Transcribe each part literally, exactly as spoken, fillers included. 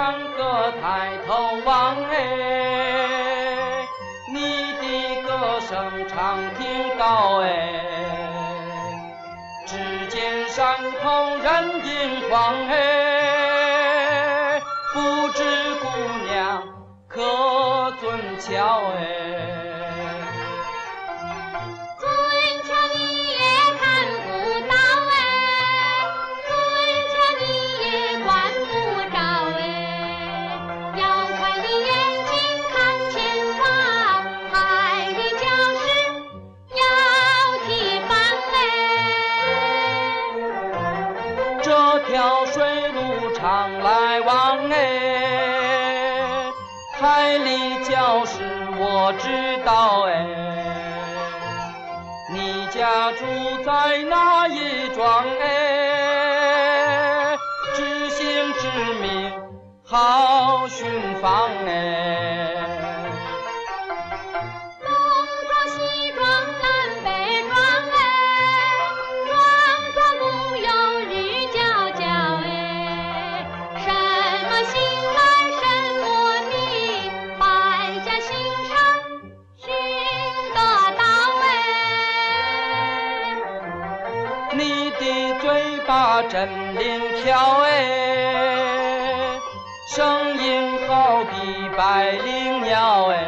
两个抬头望哎，你的歌声常听到哎，只见山空人影晃哎，不知姑娘可尊俏哎。条水路常来往哎，海里礁石我知道哎，你家住在哪一庄哎？知姓知名好寻访哎。真灵巧哎，声音好比百灵鸟哎，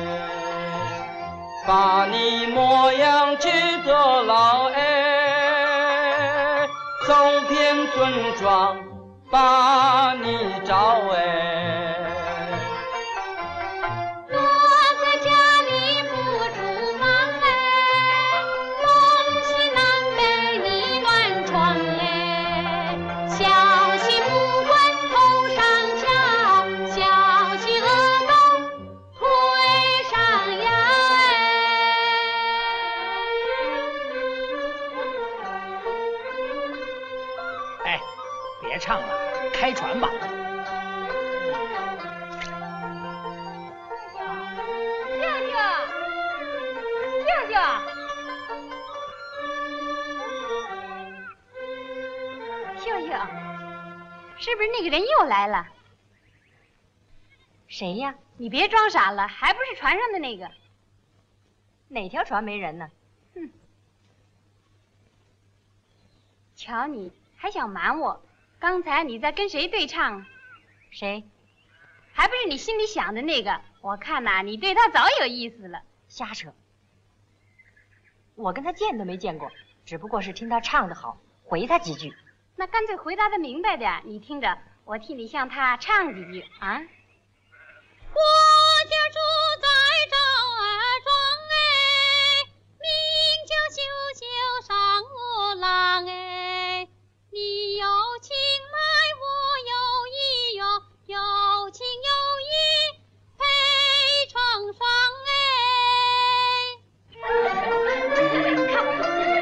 把你模样记得牢哎，走遍村庄把你找哎。 唱了，开船吧。 舅舅，舅舅，舅舅，是不是那个人又来了？谁呀？你别装傻了，还不是船上的那个？哪条船没人呢？哼！瞧你还想瞒我？刚才你在跟谁对唱？谁？还不是你心里想的那个？我看呐、啊，你对他早有意思了。 瞎扯！我跟他见都没见过，只不过是听他唱得好，回他几句。 那干脆回答的明白点，你听着，我替你向他唱几句啊。我家住在赵二庄哎，名叫九九上五郎哎，你有情来我有意哟，有情有义配成双哎。看我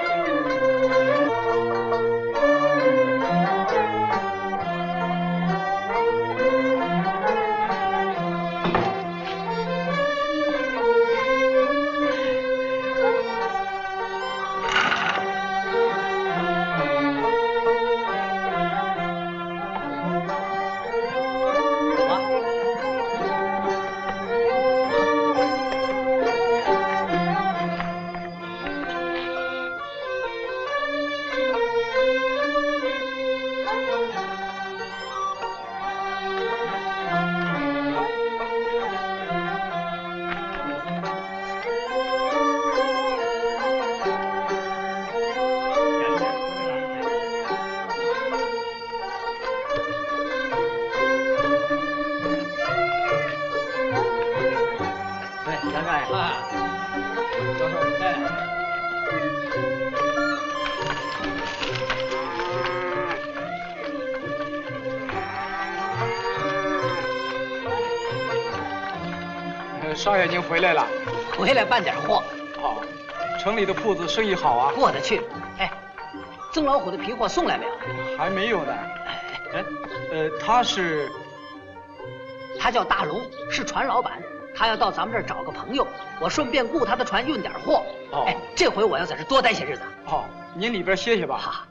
少爷您回来了， 回来办点货。 哦，城里的铺子生意好啊？ 过得去。哎，曾老虎的皮货送来没有？ 还没有呢。哎，呃，他是？ 他叫大龙，是船老板。他要到咱们这儿找个朋友，我顺便雇他的船运点货。哦，哎，这回我要在这多待些日子。 哦，您里边歇歇吧。 哈。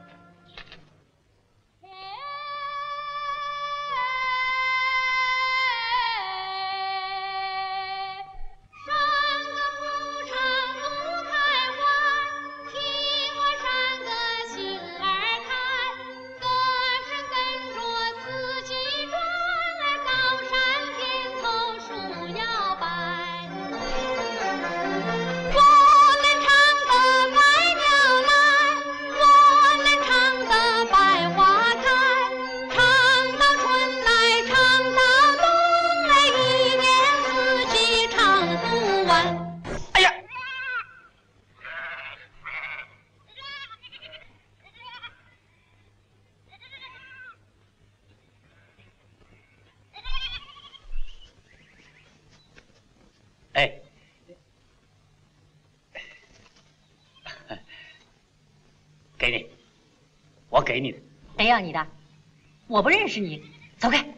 给你的。 谁要你的？我不认识你，走开！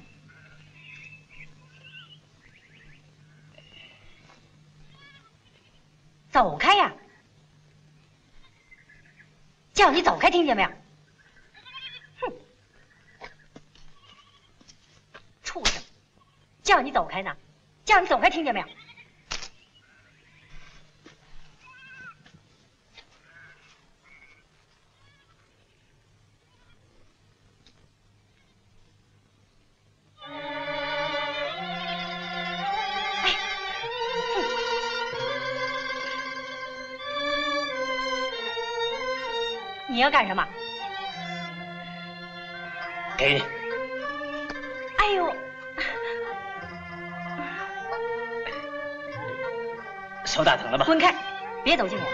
走开呀！叫你走开，听见没有？哼！畜生！叫你走开呢！叫你走开，听见没有？你要干什么？ 给你。 哎呦！ 手打疼了吧？ 滚开！别走近我！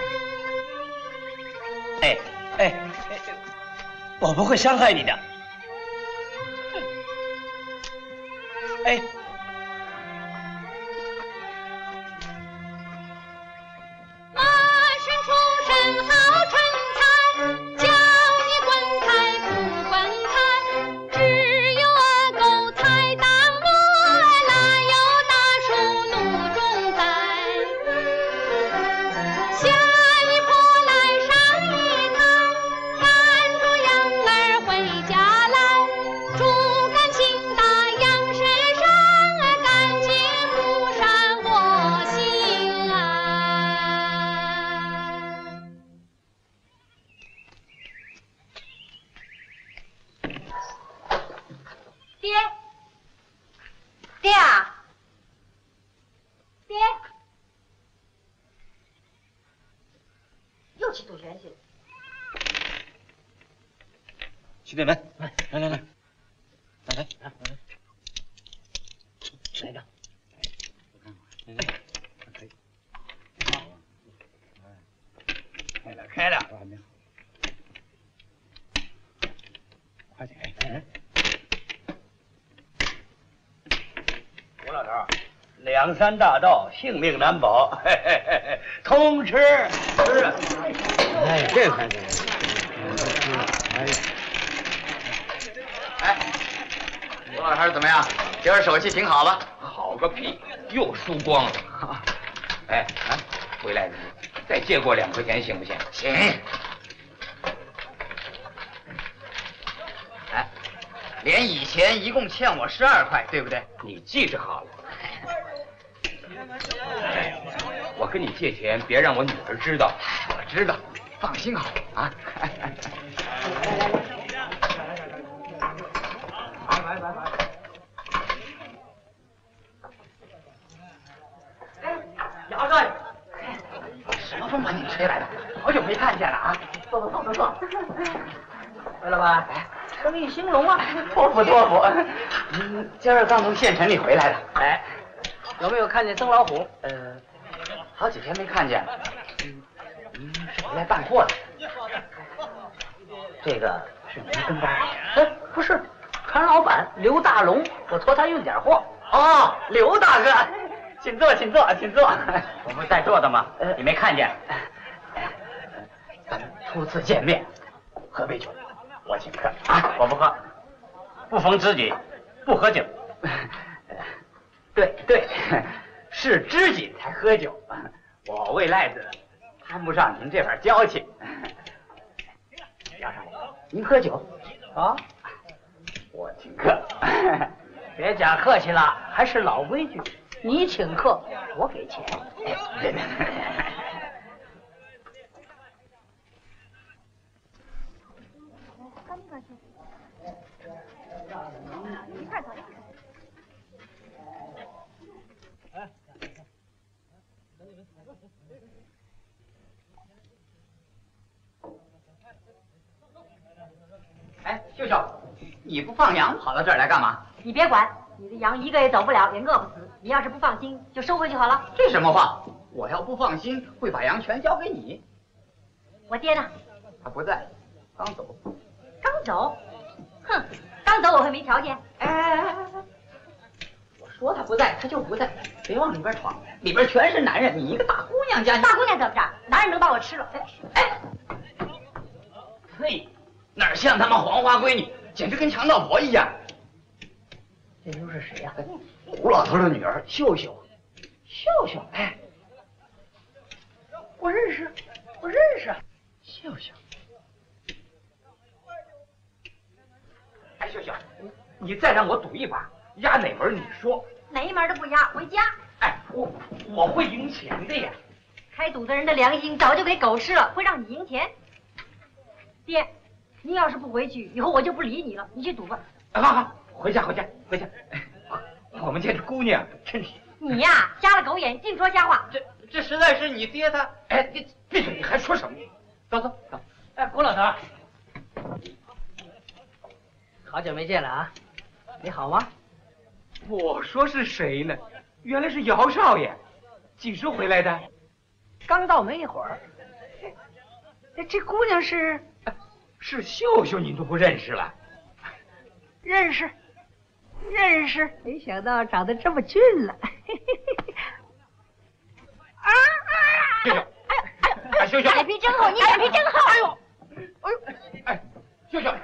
哎哎哎，我不会伤害你的。哎。 满身出身好春菜，叫你滚开不滚开，只有二狗才当我，哪有大树怒中栽。下一坡来上一台，赶着羊儿回家来，竹竿轻打羊身上，赶紧不闪我心啊。爹，爹啊，爹，又去赌拳去了。 去对门，来来来来，来来来来，谁的？我看看，哎，可以，好啊，开了开了，我还没好，快点，哎。吴老头，两山大道，性命难保，嘿嘿嘿嘿，通吃吃。哎，这才对。哎。 哎，吴老头怎么样？今儿手气挺好吧？ 好个屁，又输光了。哎，啊，回来的再借过两块钱行不行？ 行。哎，连以前一共欠我十二块，对不对？ 你记着好了。哎，我跟你借钱，别让我女儿知道。 我知道，放心好啊。来来来来。 姚少爷， 什么风把你吹来的？好久没看见了啊！ 坐坐坐坐坐。魏老板，生意兴隆啊！ 托付托付。嗯，今儿刚从县城里回来的。 哎，有没有看见曾老虎？ 呃，好几天没看见了。嗯，您是回来办货的？这个是您跟班？ 哎，不是，船老板刘大龙，我托他运点货。 哦，刘大哥，请坐，请坐，请坐。我不是在座的吗？你没看见？咱们初次见面，喝杯酒，我请客啊！我不喝，不逢知己不喝酒。对对，是知己才喝酒。我为赖子谈不上您这份交情。姚少爷，您喝酒啊？ 我请客。 别假客气了，还是老规矩，你请客，我给钱。 对对。 一块走一块。 哎，秀秀，你不放羊跑到这儿来干嘛？ 你别管，你的羊一个也走不了，也饿不死。你要是不放心，就收回去好了。 这什么话？我要不放心，会把羊全交给你。 我爹呢？ 他不在，刚走。 刚走？哼，刚走我会没条件？ 哎哎哎哎！我说他不在，他就不在，别往里边闯，里边全是男人，你一个大姑娘家， 大姑娘怎么着？男人能把我吃了？ 哎，嘿， 哪像他妈黄花闺女，简直跟强盗婆一样。 这妞是谁呀？ 胡老头的女儿秀秀。 秀秀，哎，我认识，我认识。 秀秀。哎，秀秀，你再让我赌一把，压哪门你说？ 哪一门都不压，回家。 哎，我我会赢钱的呀。 开赌的人的良心早就给狗吃了，会让你赢钱。爹，你要是不回去，以后我就不理你了。你去赌吧。 好好，回家回家回家。我们家这姑娘真是。 你呀，瞎了狗眼，净说瞎话。 这这实在是你爹他。 哎，你闭嘴！你还说什么？走走走。 哎，郭老头，好久没见了啊，你好吗？ 我说是谁呢？原来是姚少爷，几时回来的？ 刚到没一会儿。哎，这姑娘是？ 是秀秀，你都不认识了？ 认识。认识，没想到长得这么俊了。啊啊！ 秀秀，哎呦，哎秀秀， 脸皮真厚，你脸皮真厚。 哎呦，哎呦，哎，秀秀，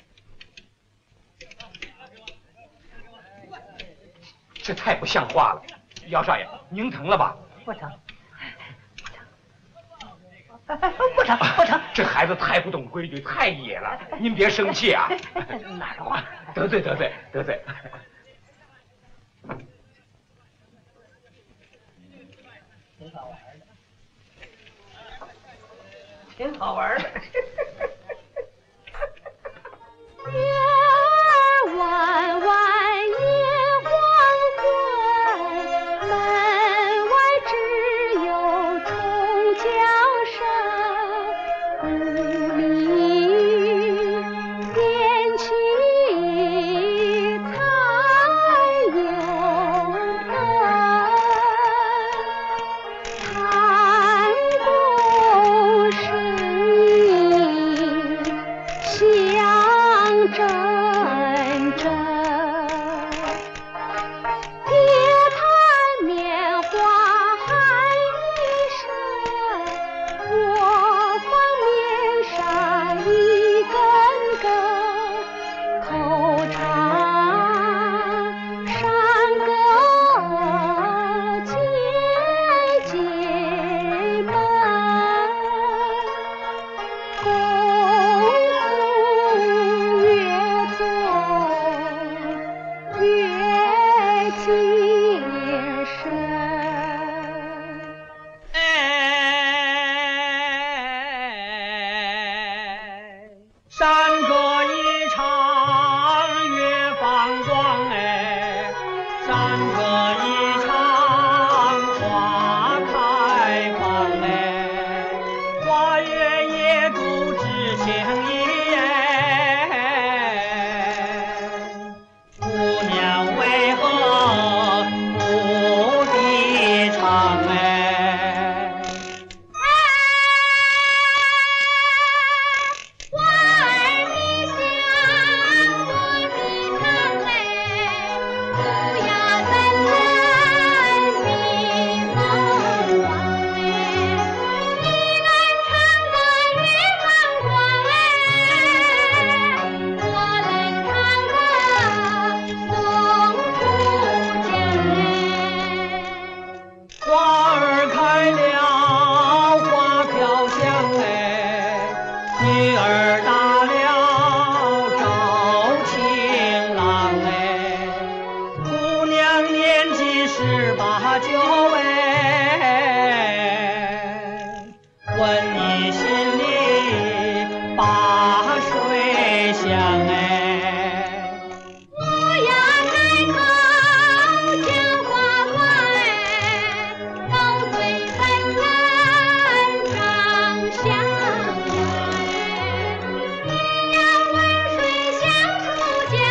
这太不像话了。姚少爷，您疼了吧？ 不疼，不疼，不疼，不疼。 这孩子太不懂规矩，太野了。您别生气啊。 哪儿的话？ 得罪得罪得罪。 挺好玩的，挺好玩的。 月儿弯弯夜黄昏，门外只有虫叫声，屋里点起彩油灯，弹弓声音响阵阵，叠盘棉花喊一声，我放面上一根根，口唱山歌节节奔，功夫越做越精深。 哎，山歌一唱月放光，哎，山歌一唱花开放，哎，花月夜不知情意，哎，姑娘为何不低唱，哎？ 花儿迷香，多迷藏，哎，不要怎能迷梦光，哎，你能唱得月放光，哎，我能唱得松出江，哎。 花儿开了，花飘香，哎，女儿大了找情郎，哎，姑娘年纪十八九，哎，问你心里把谁想，哎。 我要开口讲花话，哎，高嘴怎能长相呀，哎，你要问谁想出家，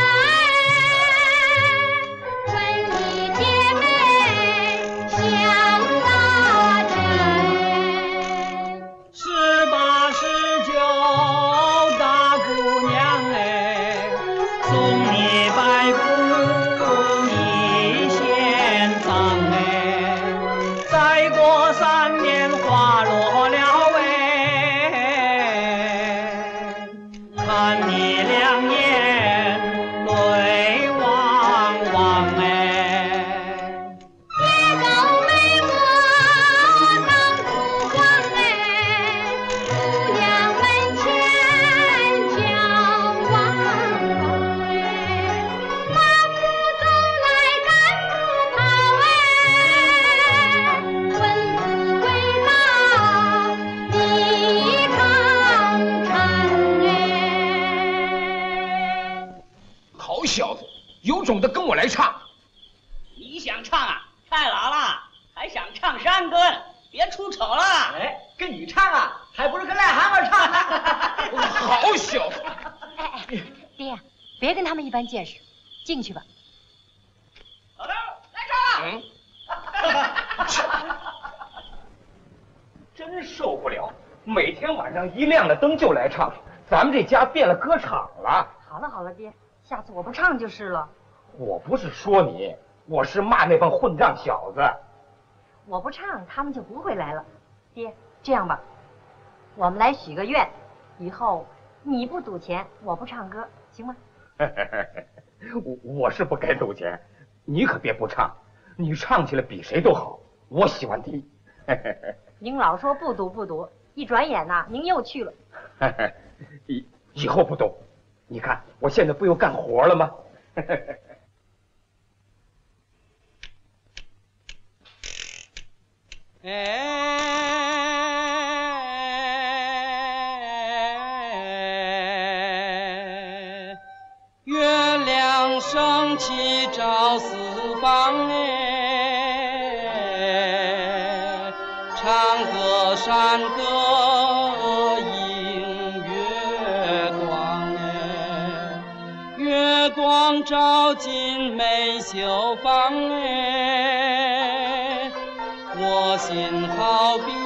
哎，问你姐妹想大家，哎。 十八十九大姑娘，哎，送你白布，你先脏，哎，再过三年花落了，哎，看小子，有种的跟我来唱。 你想唱啊？太老了，还想唱山歌？别出丑了。 哎，跟你唱啊，还不如跟癞蛤蟆唱。 好小子！ 哎哎，爹，别跟他们一般见识，进去吧。 老头，来唱了。 嗯。真受不了，每天晚上一亮了灯就来唱，咱们这家变了歌场了。 好了好了，爹，下次我不唱就是了。 我不是说你，我是骂那帮混账小子。 我不唱，他们就不会来了。爹，这样吧，我们来许个愿，以后你不赌钱，我不唱歌，行吗？ 我我是不该赌钱，你可别不唱，你唱起来比谁都好，我喜欢听。 您老说不赌不赌，一转眼呐、啊，您又去了。 以以后不赌，你看我现在不又干活了吗？ 哎，月亮升起照四方哎，唱歌山歌迎月光哎，月光照进梅秀坊哎，我心好比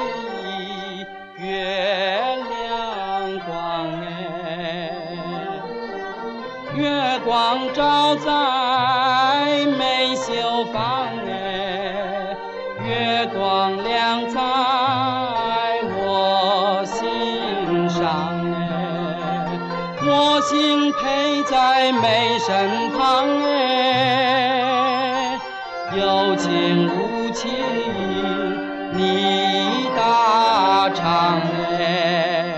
月亮光哎，月光照在梅秀坊哎，月光亮在我心上哎，我心陪在梅身旁哎，有情无情你大唱哎。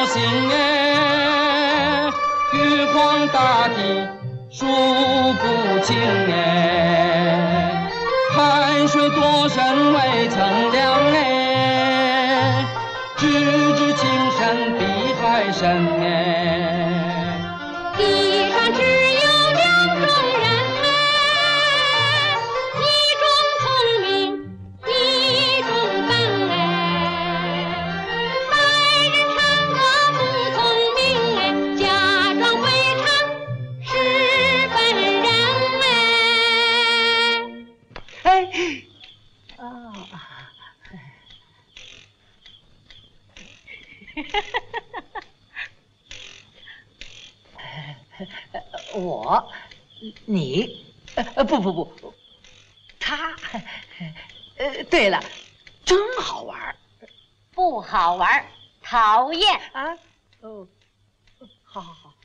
高兴哎，玉皇大帝数不清哎，海水多深未曾量哎，直至青山比海深哎。 地上只有两种人哎，一种聪明，一种笨哎。白人唱歌不聪明哎，假装会唱是笨人哎。 哎，啊，我，你，呃，不不不，他，呃，对了，真好玩儿不好玩，讨厌。 啊！哦，好好好。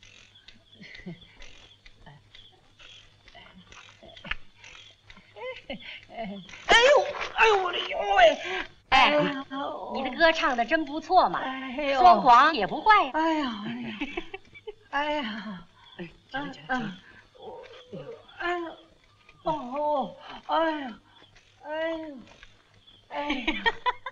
哎呦，哎呦我的腰哎！ 哎，你的歌唱的真不错嘛， 哎呦说谎也不坏呀。 哎呀，哎呀，哎呀，哎呀，哎呀，哦，哎呀，哎呀，哎呀，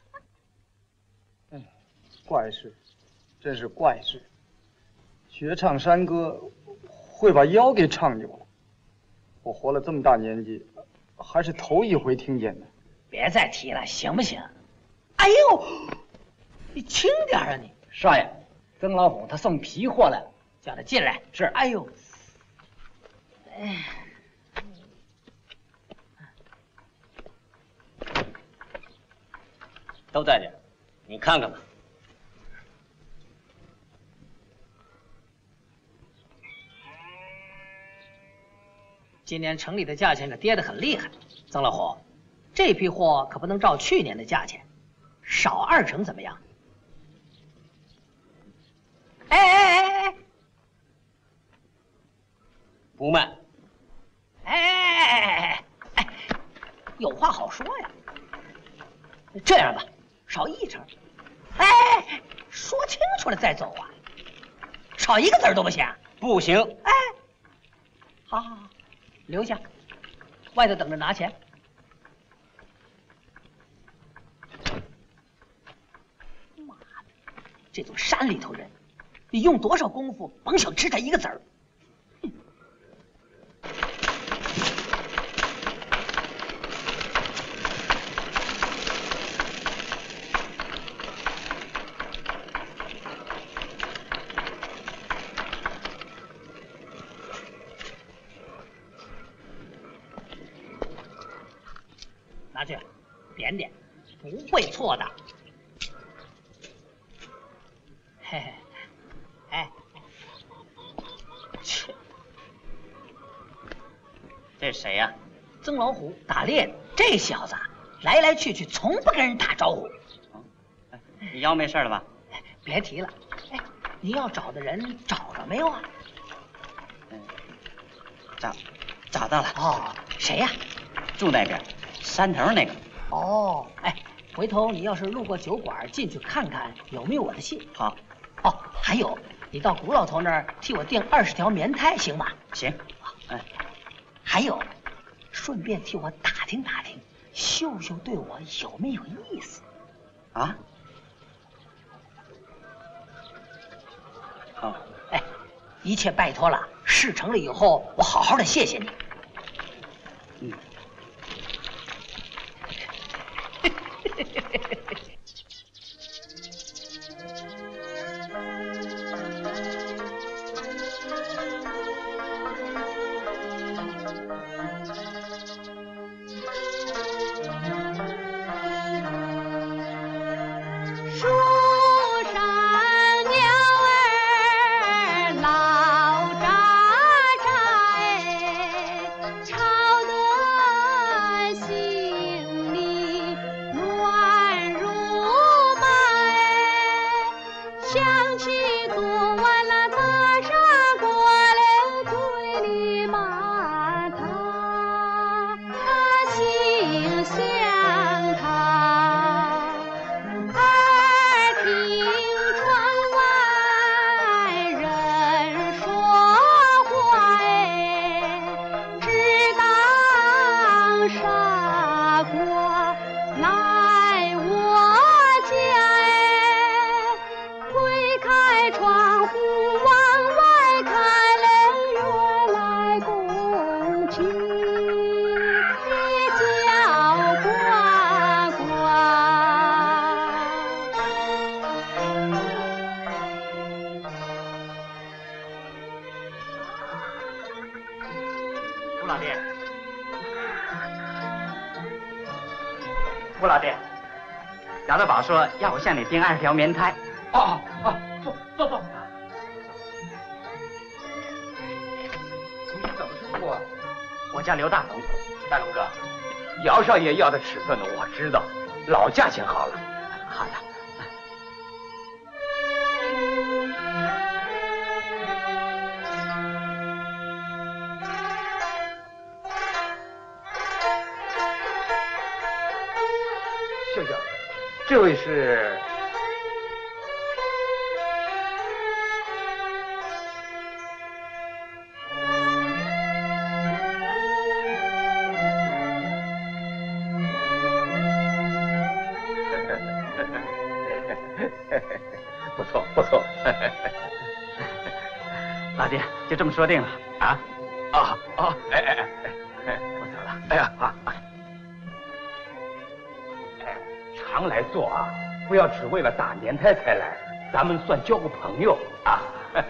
哎，怪事，真是怪事。学唱山歌会把腰给唱扭了，我活了这么大年纪，还是头一回听见呢。 别再提了，行不行？哎呦，你轻点啊你！ 少爷，曾老虎他送皮货来了， 叫他进来。 是。 哎呦，哎， 都在这儿，你看看吧。 今年城里的价钱可跌得很厉害，曾老虎，这批货可不能照去年的价钱，少二成怎么样？哎哎哎哎， 不卖。 哎哎哎哎，有话好说呀。这样吧，少一成。哎，说清楚了再走啊，少一个字儿都不行。 不行。 哎，好好好。留下，外头等着拿钱。妈的，这座山里头人，你用多少功夫，甭想吃他一个子儿。拿去，点点，不会错的。嘿嘿，哎，切， 这是谁呀？ 曾老虎，打猎的。这小子来来去去从不跟人打招呼。 哎，你腰没事了吧？ 别提了。哎，你要找的人找着没有啊？ 嗯，找，找到了。 哦，谁呀？ 住那边。山头那个。 哦，哎，回头你要是路过酒馆，进去看看有没有我的信。 好。 哦，还有，你到古老头那儿替我订二十条棉胎，行吗？ 行。哎， 还有，顺便替我打听打听，秀秀对我有没有意思？ 啊？ 哦，哎，一切拜托了。事成了以后，我好好的谢谢你。 嗯。 像他，耳听窗外开窗户往外看嘞，月来公鸡也叫呱呱。 吴老弟，吴老弟，杨大宝说要我向你订二十条棉胎。 啊啊，坐坐坐。你怎么称呼啊？ 我叫刘大龙。 大龙哥，姚少爷要的尺寸呢，我知道，老价钱好了。 好的。 秀秀，这位是？不错不错。 老弟，就这么说定了啊？ 啊啊！哎哎哎哎， 我走了。 哎呀啊！常来做啊，不要只为了打年胎才来，咱们算交个朋友啊。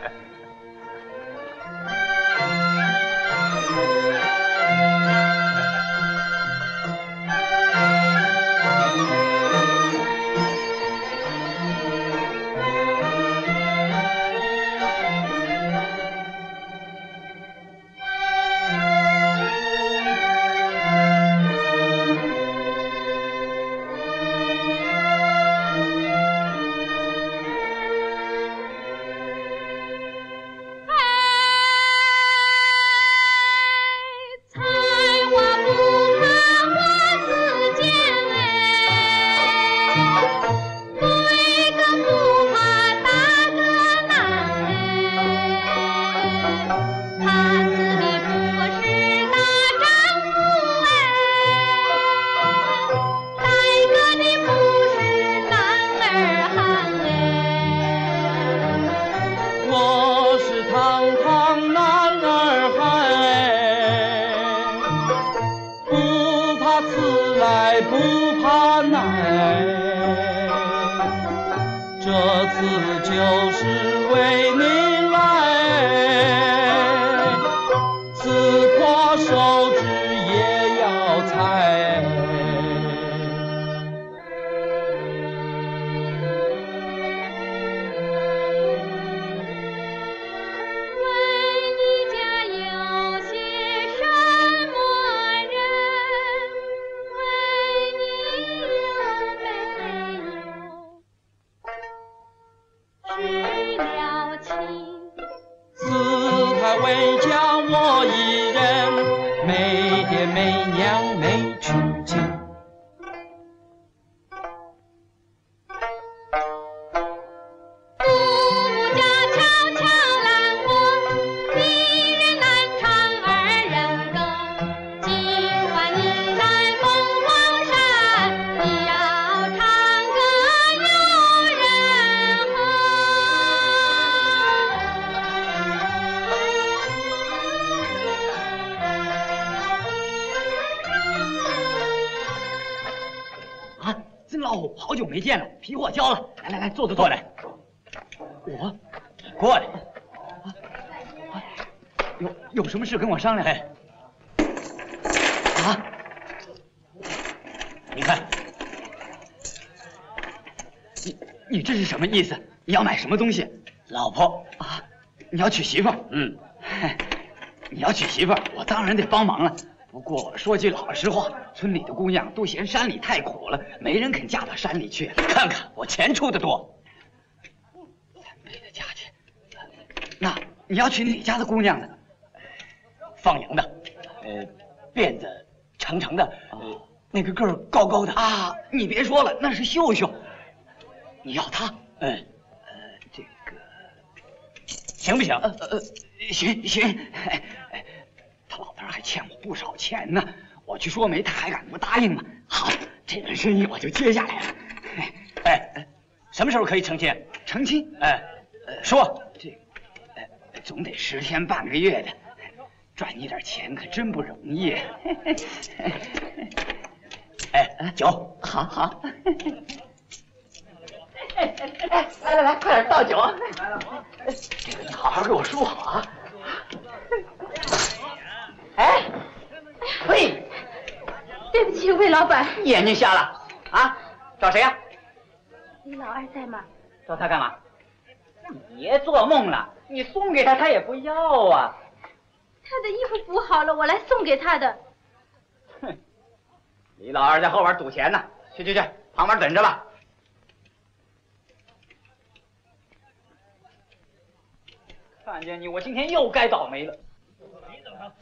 好久没见了，皮货交了，来来来，坐坐坐来。我过来，有有什么事跟我商量？哎，啊，你看，你你这是什么意思？你要买什么东西？老婆啊，你要娶媳妇？嗯，你要娶媳妇，我当然得帮忙了。不过说句老实话，村里的姑娘都嫌山里太苦了，没人肯嫁到山里去。看看我钱出的多，三倍的价钱。那你要娶哪家的姑娘呢？放羊的，呃，辫子长长的，呃，那个个儿高高的啊。你别说了，那是秀秀。你要她？嗯，呃，这个行不行？呃呃，行行。他老头还欠我不少钱呢，我去说媒，他还敢不答应吗？好，这门生意我就接下来了。哎，什么时候可以成亲？成亲？哎， 说这，呃，总得十天半个月的，赚你点钱可真不容易。哎，酒，好好。哎哎，来来来，快点倒酒。这个你好好给我梳好啊。哎，喂， 对不起，魏老板。 眼睛瞎了啊？找谁呀？ 李老二在吗？ 找他干嘛？你别做梦了，你送给他，他也不要啊。 他的衣服补好了，我来送给他的。 哼，李老二在后边赌钱呢，去去去，旁边等着吧。看见你，我今天又该倒霉了。你怎么着？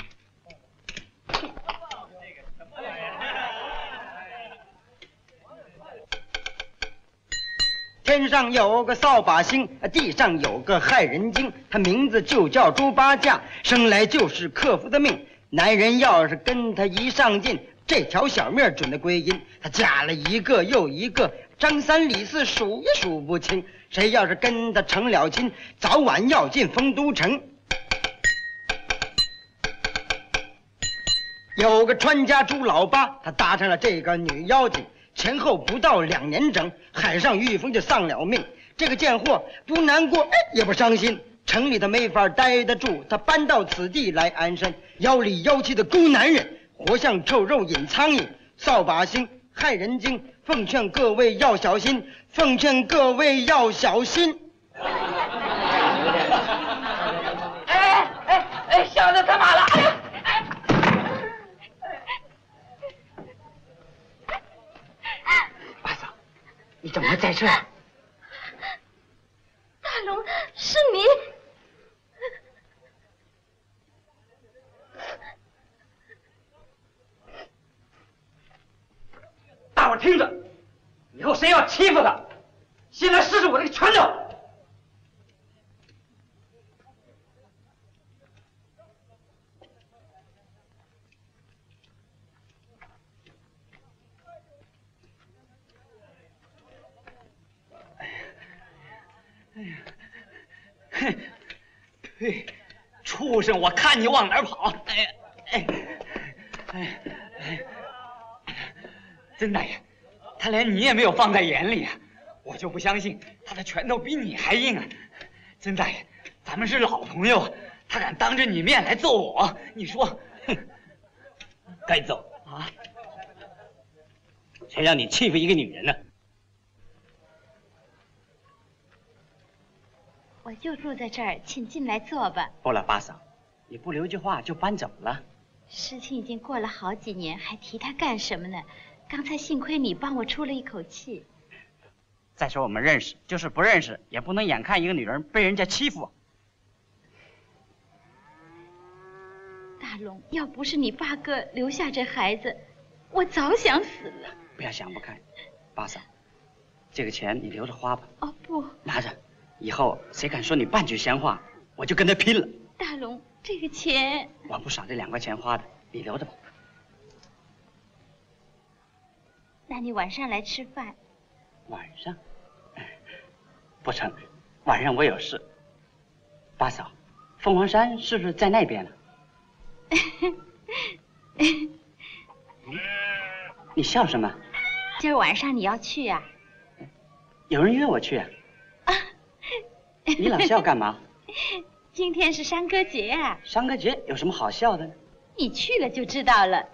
天上有个扫把星，地上有个害人精，他名字就叫猪八戒，生来就是克夫的命。男人要是跟他一上劲，这条小命准的归阴。他嫁了一个又一个，张三李四数也数不清。谁要是跟他成了亲，早晚要进丰都城。有个川家猪老八，他搭上了这个女妖精。前后不到两年整，海上御风就丧了命。这个贱货不难过，也不伤心。城里他没法待得住，他搬到此地来安身。妖里妖气的孤男人，活像臭肉引苍蝇。扫把星害人精，奉劝各位要小心，奉劝各位要小心。 哎哎哎，小子他妈了！哎呀！你怎么会在这儿？ 大龙，是你！ 大伙听着，以后谁要欺负他，先来试试我这个拳头。哎呀，哼，呸！畜生，我看你往哪儿跑！哎呀，哎，哎，哎，曾大爷，他连你也没有放在眼里啊！我就不相信他的拳头比你还硬啊！曾大爷，咱们是老朋友，他敢当着你面来揍我，你说，哼， 该揍啊！ 谁让你欺负一个女人呢？ 我就住在这儿，请进来坐吧。 不了，八嫂，你不留句话就搬走了。 事情已经过了好几年，还提他干什么呢？刚才幸亏你帮我出了一口气。 再说我们认识，就是不认识，也不能眼看一个女人被人家欺负。 大龙，要不是你八哥留下这孩子，我早想死了。 不要想不开，八嫂，这个钱你留着花吧。 哦不， 拿着。以后谁敢说你半句闲话，我就跟他拼了。 大龙，这个钱我不少这两块钱花的，你留着吧。 那你晚上来吃饭。 晚上？不成，晚上我有事。八嫂，凤凰山是不是在那边呢？你笑什么？ 今儿晚上你要去啊？ 有人约我去啊。你老笑干嘛？ 今天是山歌节啊！ 山歌节有什么好笑的呢？ 你去了就知道了。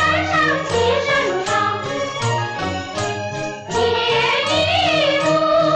夜里。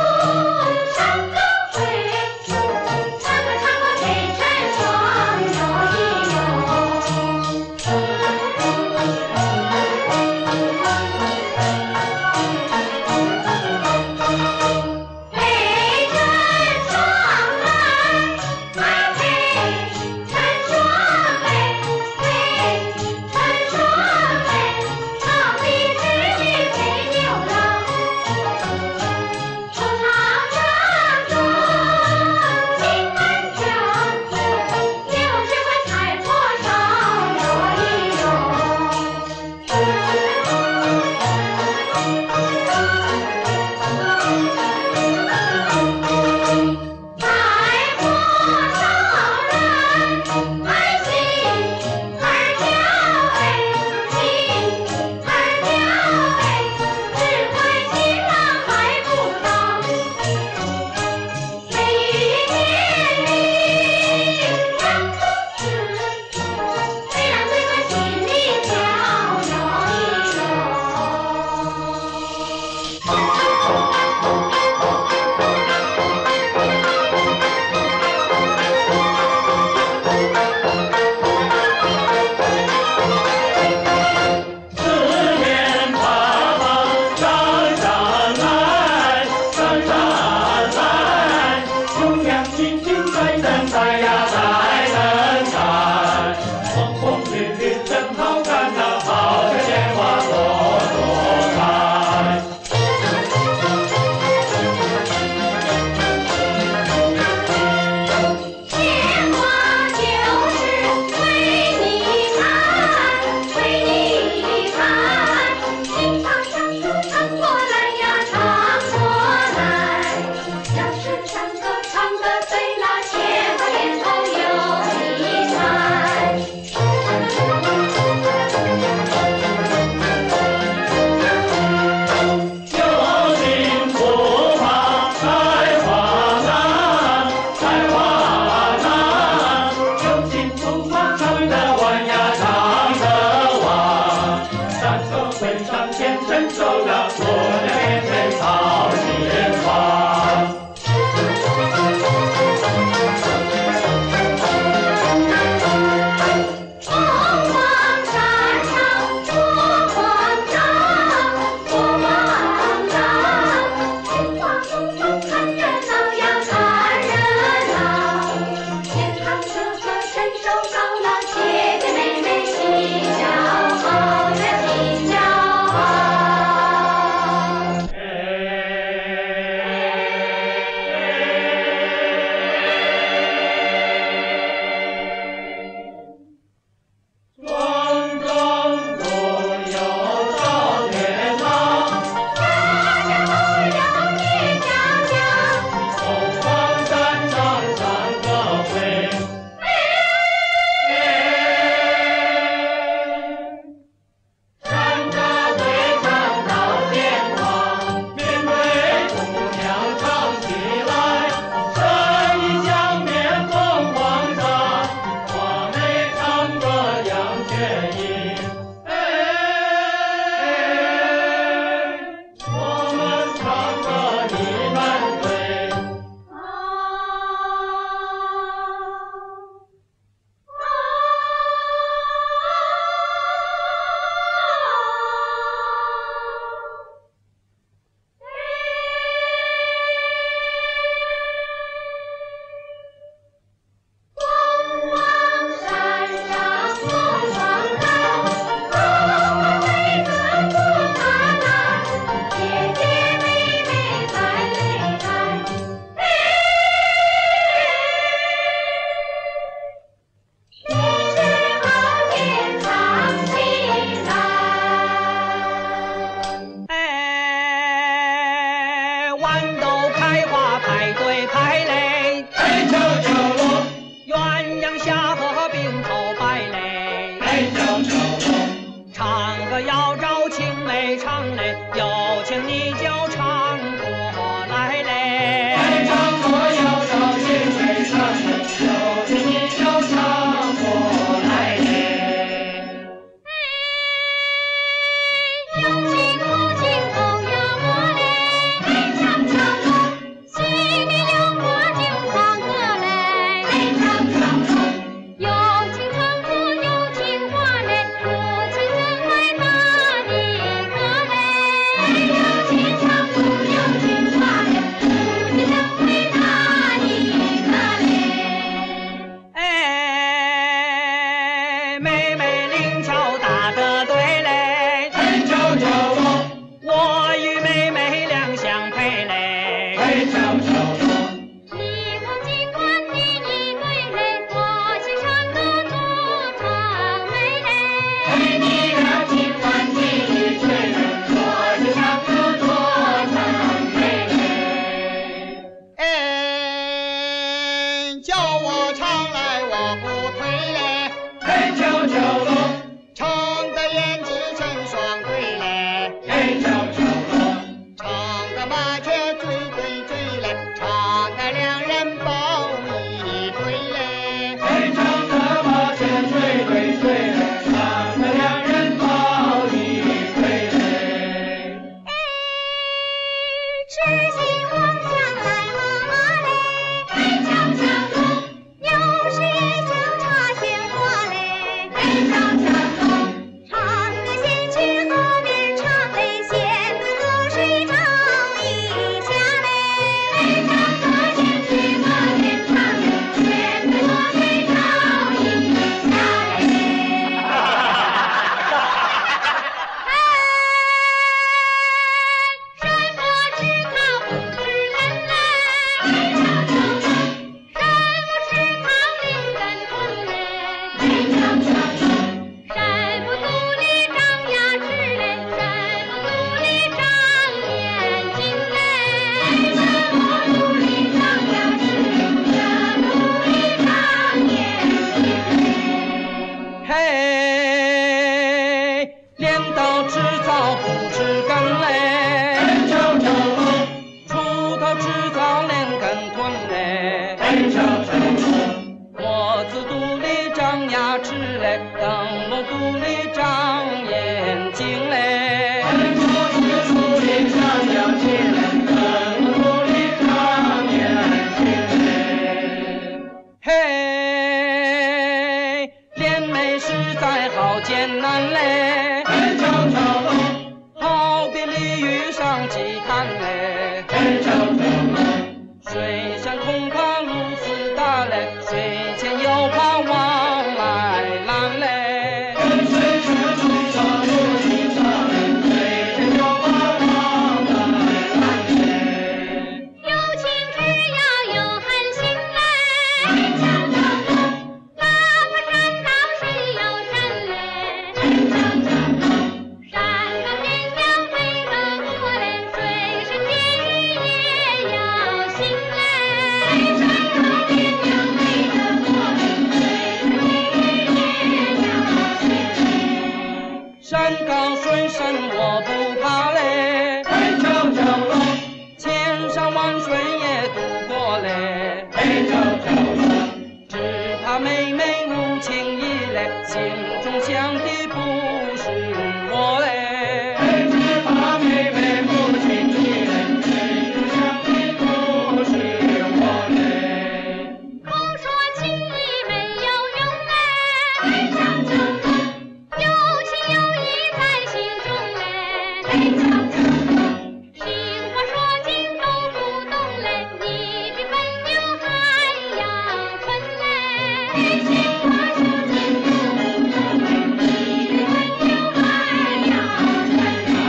山高水深我不怕嘞， 嘿啾啾喽， 千山万水也渡过嘞， 嘿啾啾喽， 只怕妹妹无情意嘞，心中想的不是我嘞。 嘿只怕妹妹不情意嘞，心中想的不是我嘞。 口说情义没有用哎，嘿啾啾喽，有情有义在心中嘞，嘿啾啾喽，心话说尽都不懂嘞，你比奔牛还要蠢嘞，心话说尽都不懂嘞，你比奔牛还要蠢嘞。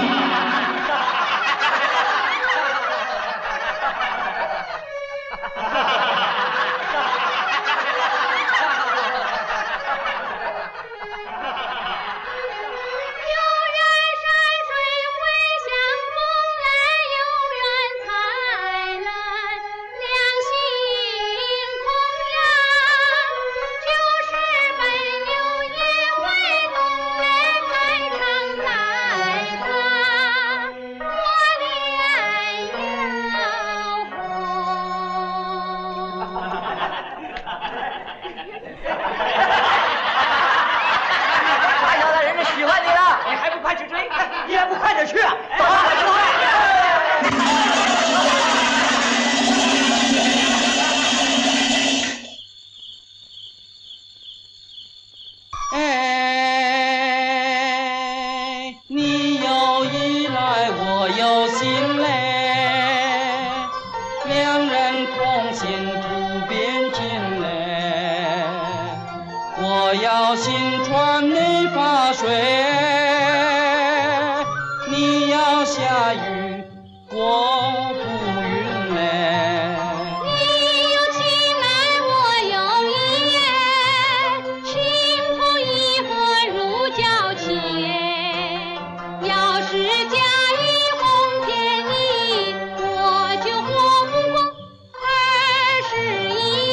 有缘山水会相逢来，有缘才能两心同呀。就是奔牛也会动来，还常在看我脸摇红。 大小的人家喜欢你了，你还不快去追？你还不快点去啊！走啊，走啊！ 哎，你有意来，我有心嘞，两人同心图变亲嘞。我要新传你发水，你要下雨，我不云嘞。 你有情来，我有意耶，情投意合如胶漆耶。要是假意哄骗你，我就活不过二十一耶。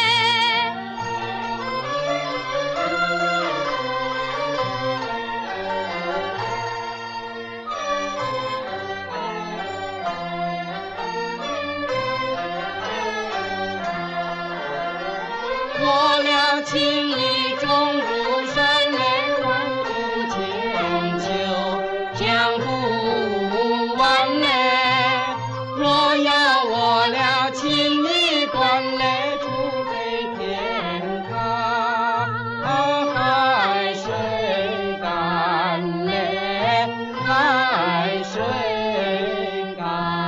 我俩情意重如山嘞，万古千秋，相互完嘞。若要我俩情意断嘞，除非天塌海水干嘞，海水干。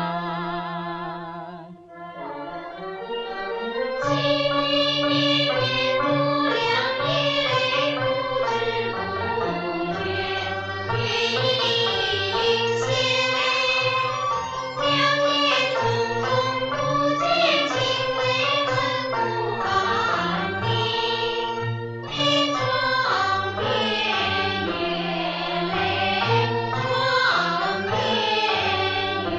情与你变不了一类，不知不觉月已斜嘞。两年匆匆不见情泪，怎不安定？一窗边月嘞，窗边月。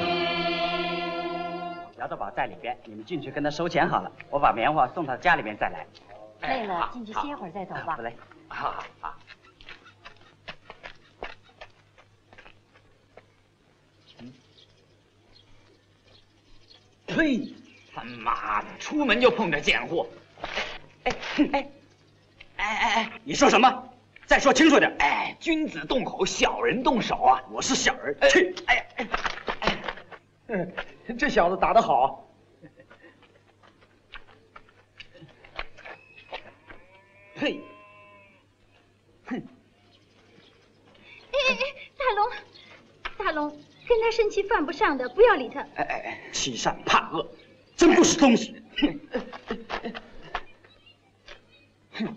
姚德宝在里边，你们进去跟他收钱好了。我把棉花送到家里面再来。 累了，进去歇会儿再走吧不。累。好好好。 呸！他妈的，出门就碰着贱货。 哎哎哎哎哎，你说什么？再说清楚点。 哎，君子动口，小人动手啊！ 我是小人。 去！ 哎呀哎。 嗯，这小子打得好。 呸！哼！ 哎哎哎，大龙，大龙，跟他生气犯不上的，不要理他。 哎哎哎，欺善怕恶，真不是东西。哼！哼！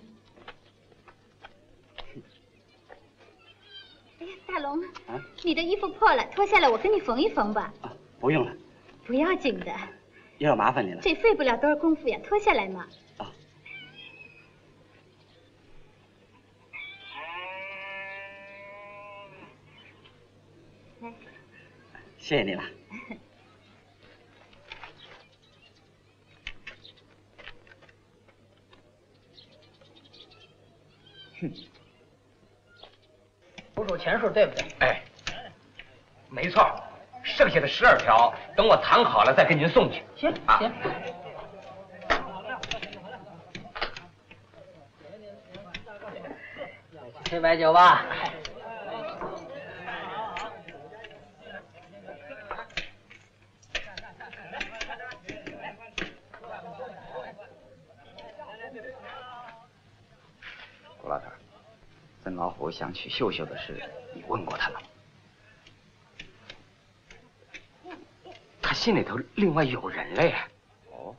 哎，大龙， 啊你的衣服破了，脱下来我给你缝一缝吧。 啊，不用了， 不要紧的， 又要麻烦你了。 这费不了多少功夫呀，脱下来嘛。 啊。 来， 谢谢你了。哼。 出出钱数，对不对？ 哎，没错，剩下的十二条等我谈好了再给您送去。 行啊、 行。推白酒吧。 郭老头，曾老虎想娶秀秀的事，你问过他了吗？他心里头另外有人了呀。哦。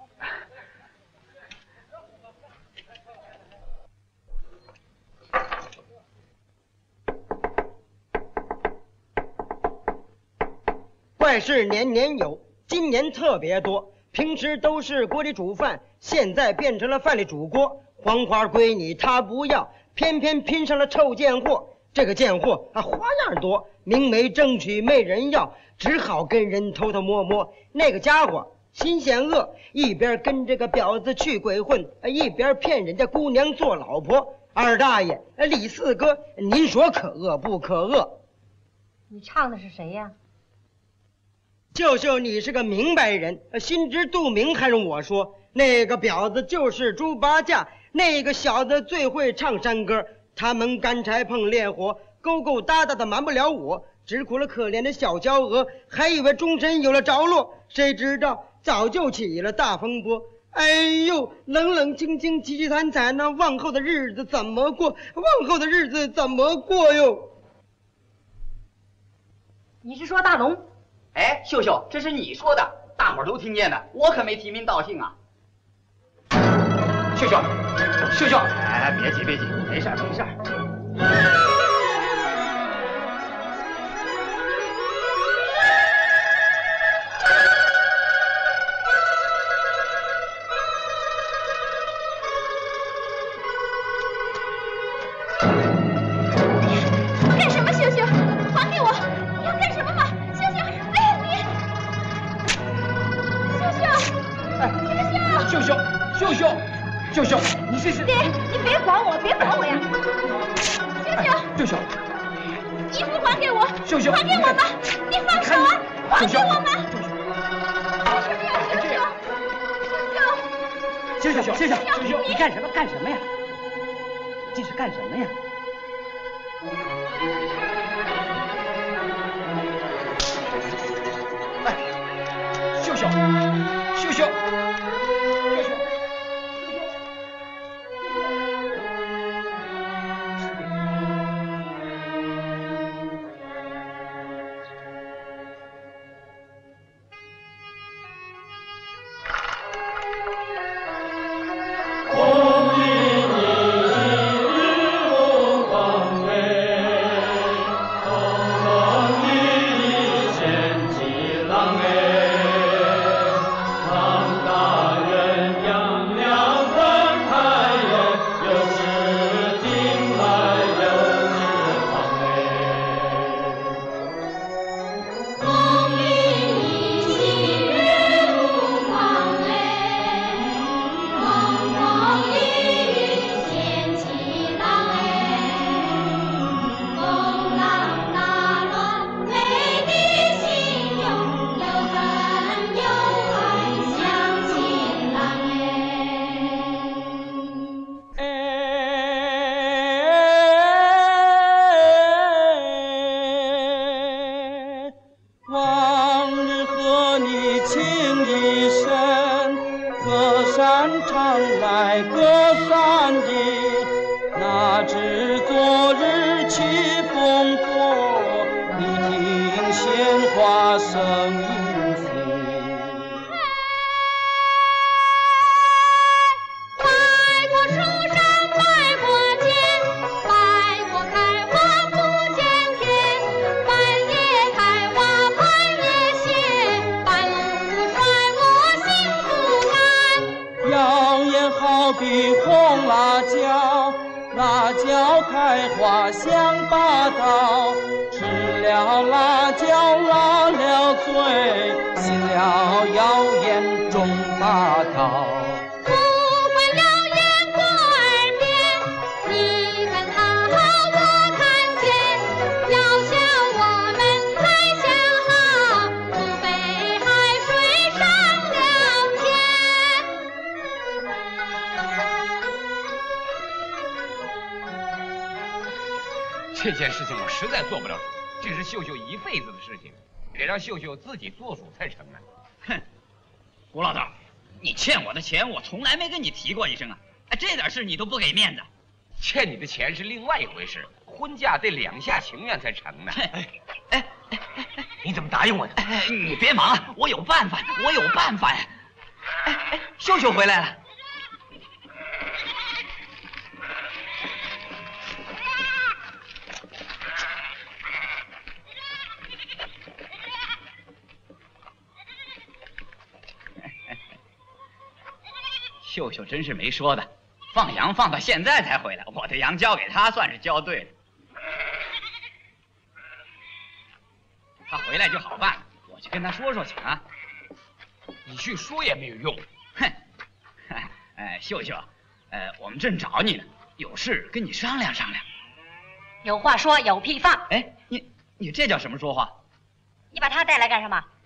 怪事年年有，今年特别多。平时都是锅里煮饭，现在变成了饭里煮锅。黄花闺女她不要，偏偏拼上了臭贱货。这个贱货啊，花样多，明媒正娶没人要，只好跟人偷偷摸摸。那个家伙心险恶，一边跟这个婊子去鬼混，一边骗人家姑娘做老婆。二大爷，李四哥，您说可恶不可恶？ 你唱的是谁呀？ 秀秀，你是个明白人，心知肚明，还用我说？那个婊子就是猪八戒，那个小子最会唱山歌。他们干柴碰烈火，勾勾搭搭的瞒不了我，只苦了可怜的小娇娥，还以为终身有了着落，谁知道早就起了大风波。哎呦，冷冷清清，凄凄惨惨，那往后的日子怎么过？往后的日子怎么过哟？ 你是说大龙？ 哎，秀秀，这是你说的，大伙儿都听见的，我可没提名道姓啊。秀秀，秀秀，哎，别急别急，没事没事。 干什么，秀秀？还给我！你要干什么嘛，秀秀？哎，你，秀秀， 秀秀，秀秀，秀秀，你这是…… 爹，你别管我，别管我呀！秀秀， 秀秀， 衣服还给我！ 秀秀， 还给我吧！你放手啊！还给我吗？ 秀秀，秀秀，秀秀，秀秀，你干什么？干什么呀？这是干什么呀？ 哎，秀秀，秀秀。 件事情我实在做不了主，这是秀秀一辈子的事情，得让秀秀自己做主才成啊。 哼，吴老头，你欠我的钱我从来没跟你提过一声啊，哎，这点事你都不给面子。 欠你的钱是另外一回事，婚嫁得两下情愿才成呢。 哎哎哎哎，你怎么答应我的？哎，你别忙啊，我有办法，我有办法呀。哎哎，秀秀回来了。秀秀真是没说的，放羊放到现在才回来，我的羊交给他算是交对了。他回来就好办，我去跟他说说去啊。 你去说也没有用。 哼，哎，秀秀，呃，我们正找你呢，有事跟你商量商量。 有话说，有屁放。 哎，你你这叫什么说话？ 你把他带来干什么？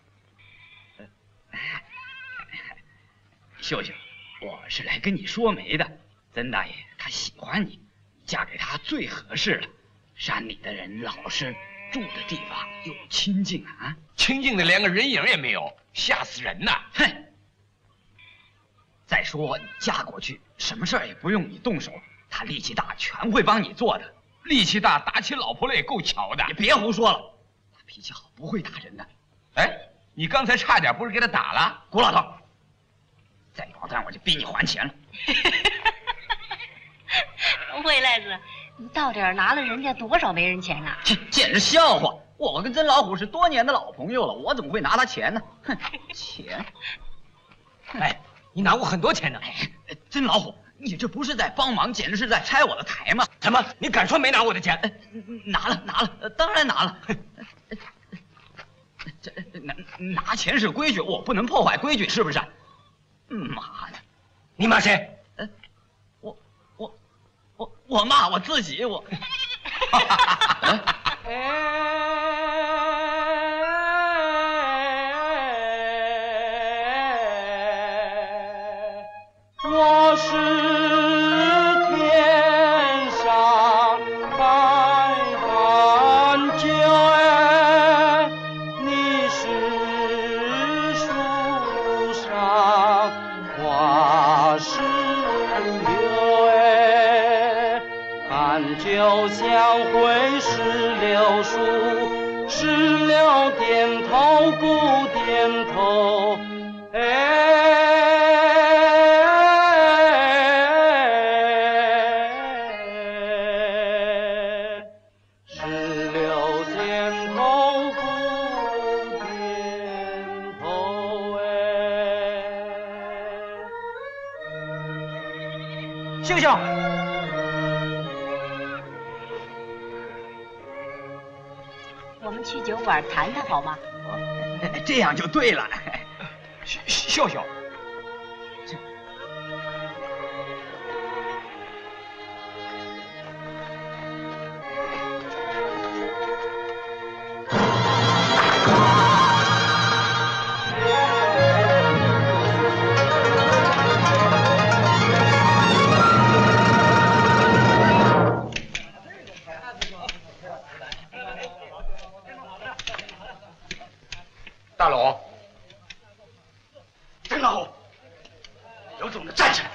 秀秀，我是来跟你说媒的。曾大爷他喜欢你，嫁给他最合适了。山里的人老实，住的地方又清静啊， 清静的连个人影也没有，吓死人呐！ 哼！再说你嫁过去，什么事儿也不用你动手，他力气大，全会帮你做的。 力气大，打起老婆来也够巧的。 你别胡说了，他脾气好，不会打人的。 哎，你刚才差点不是给他打了？ 古老头，再捣蛋我就逼你还钱了。 魏赖子，你到底拿了人家多少媒人钱啊？ 这简直笑话！我跟曾老虎是多年的老朋友了，我怎么会拿他钱呢？哼，钱！ 哎，你拿过很多钱呢。 哎，曾老虎，你这不是在帮忙，简直是在拆我的台吗？ 怎么？你敢说没拿我的钱？ 哎，拿了，拿了，当然拿了。这拿拿钱是规矩，我不能破坏规矩，是不是？妈的！ 你骂谁？ 呃，我我我我骂我自己，我。 我是天上百般酒，你是树上花石榴，看酒香会石榴树，石榴点头不点头，哎。 秀秀， 我们去酒馆谈谈好吗？ 这样就对了。 秀秀，大龙， 曾老虎，有种的站起来！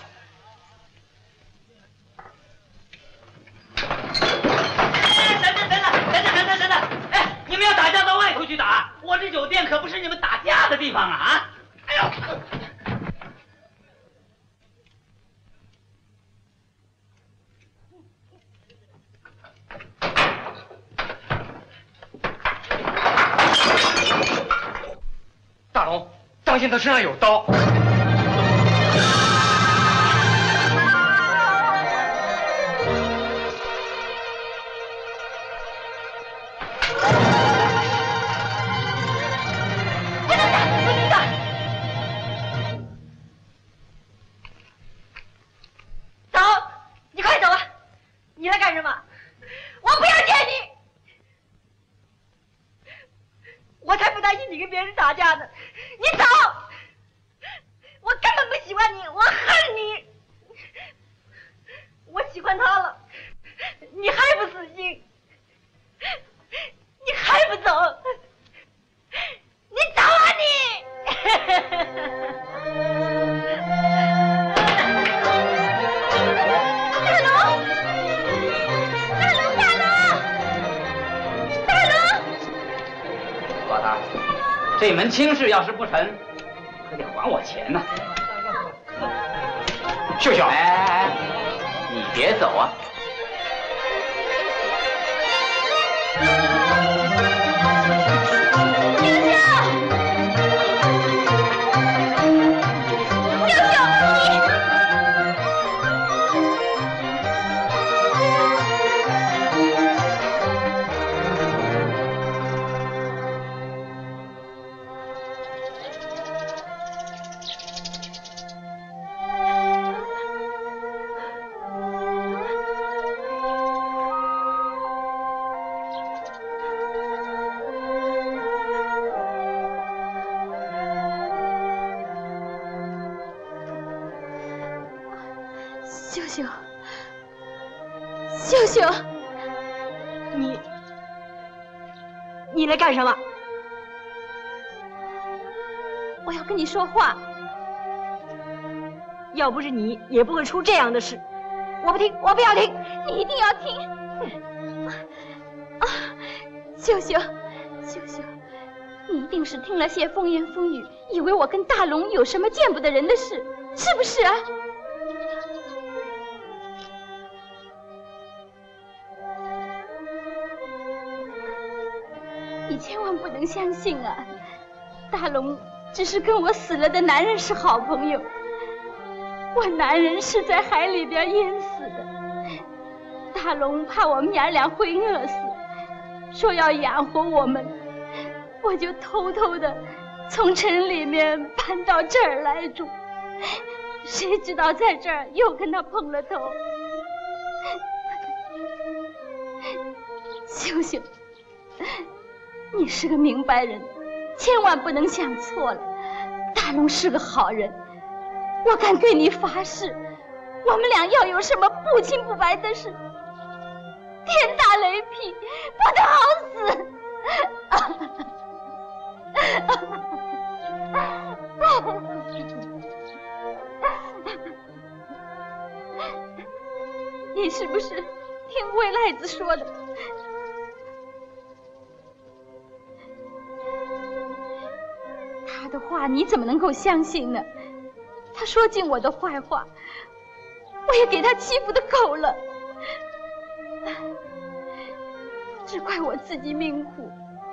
等等等等等等等等等！哎，你们要打架到外头去打，我这酒店可不是你们打架的地方啊！啊！哎呦！ 大龙，当心他身上有刀。 不能打，不能打！走，你快走啊！你来干什么？我不要见你！我才不担心你跟别人打架呢！你走！我根本不喜欢你，我恨你！我喜欢他了，你还不死心？ 啊，这门亲事要是不成，可得还我钱呢。 秀秀， 哎，你别走啊！ 秀秀，秀秀， 你，你来干什么？ 我要跟你说话。 要不是你，也不会出这样的事。我不听，我不要听， 你一定要听。啊，秀秀，秀秀，你一定是听了些风言风语，以为我跟大龙有什么见不得人的事，是不是啊？你千万不能相信啊！大龙只是跟我死了的男人是好朋友，我男人是在海里边淹死的。大龙怕我们娘俩会饿死，说要养活我们，我就偷偷的从城里面搬到这儿来住。谁知道在这儿又跟他碰了头。秀秀，你是个明白人，千万不能想错了。大龙是个好人，我敢对你发誓，我们俩要有什么不清不白的事，天打雷劈，不得好死。你是不是听魏赖子说的？他的话你怎么能够相信呢？他说尽我的坏话，我也给他欺负的够了，只怪我自己命苦。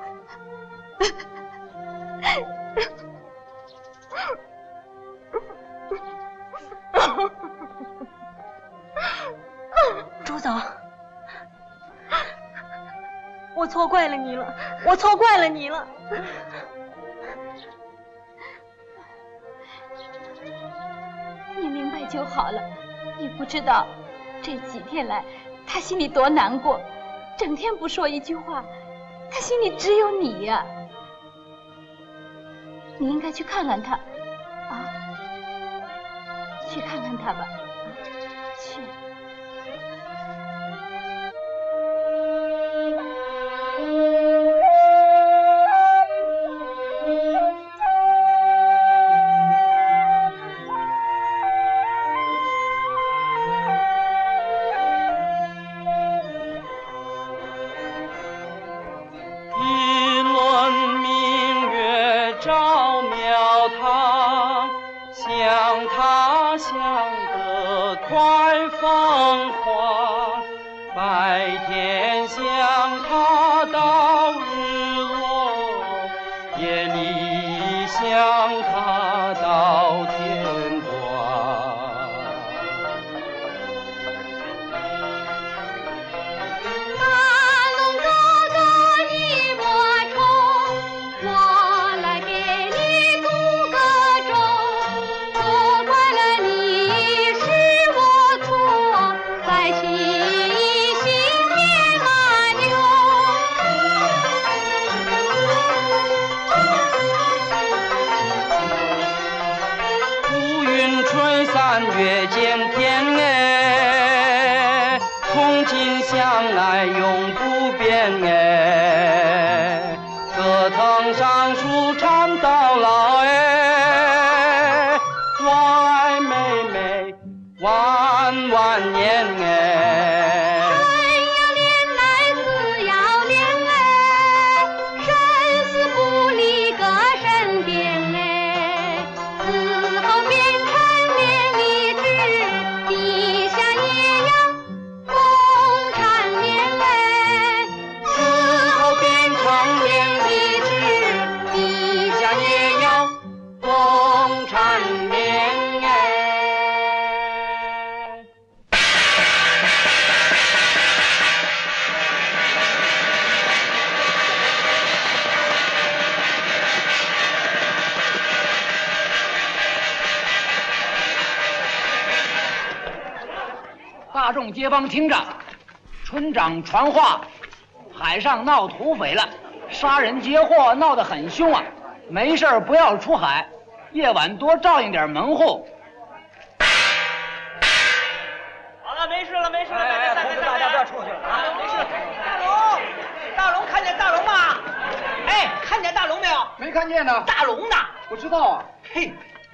朱总，我错怪了你了，我错怪了你了。 你明白就好了。你不知道这几天来他心里多难过，整天不说一句话，他心里只有你呀、啊。你应该去看看他啊，去看看他吧，去。 生要恋来死要恋哎，生死不离。 大众街坊听着，村长传话，海上闹土匪了，杀人劫货闹得很凶啊！没事不要出海，夜晚多照应点门户。 好了，没事了，没事了， 哎，通知大家不要出去了啊！ 没事。 大龙，大龙，看见大龙吗？哎，看见大龙没有？ 没看见呢。 大龙呢？ 不知道啊。 嘿，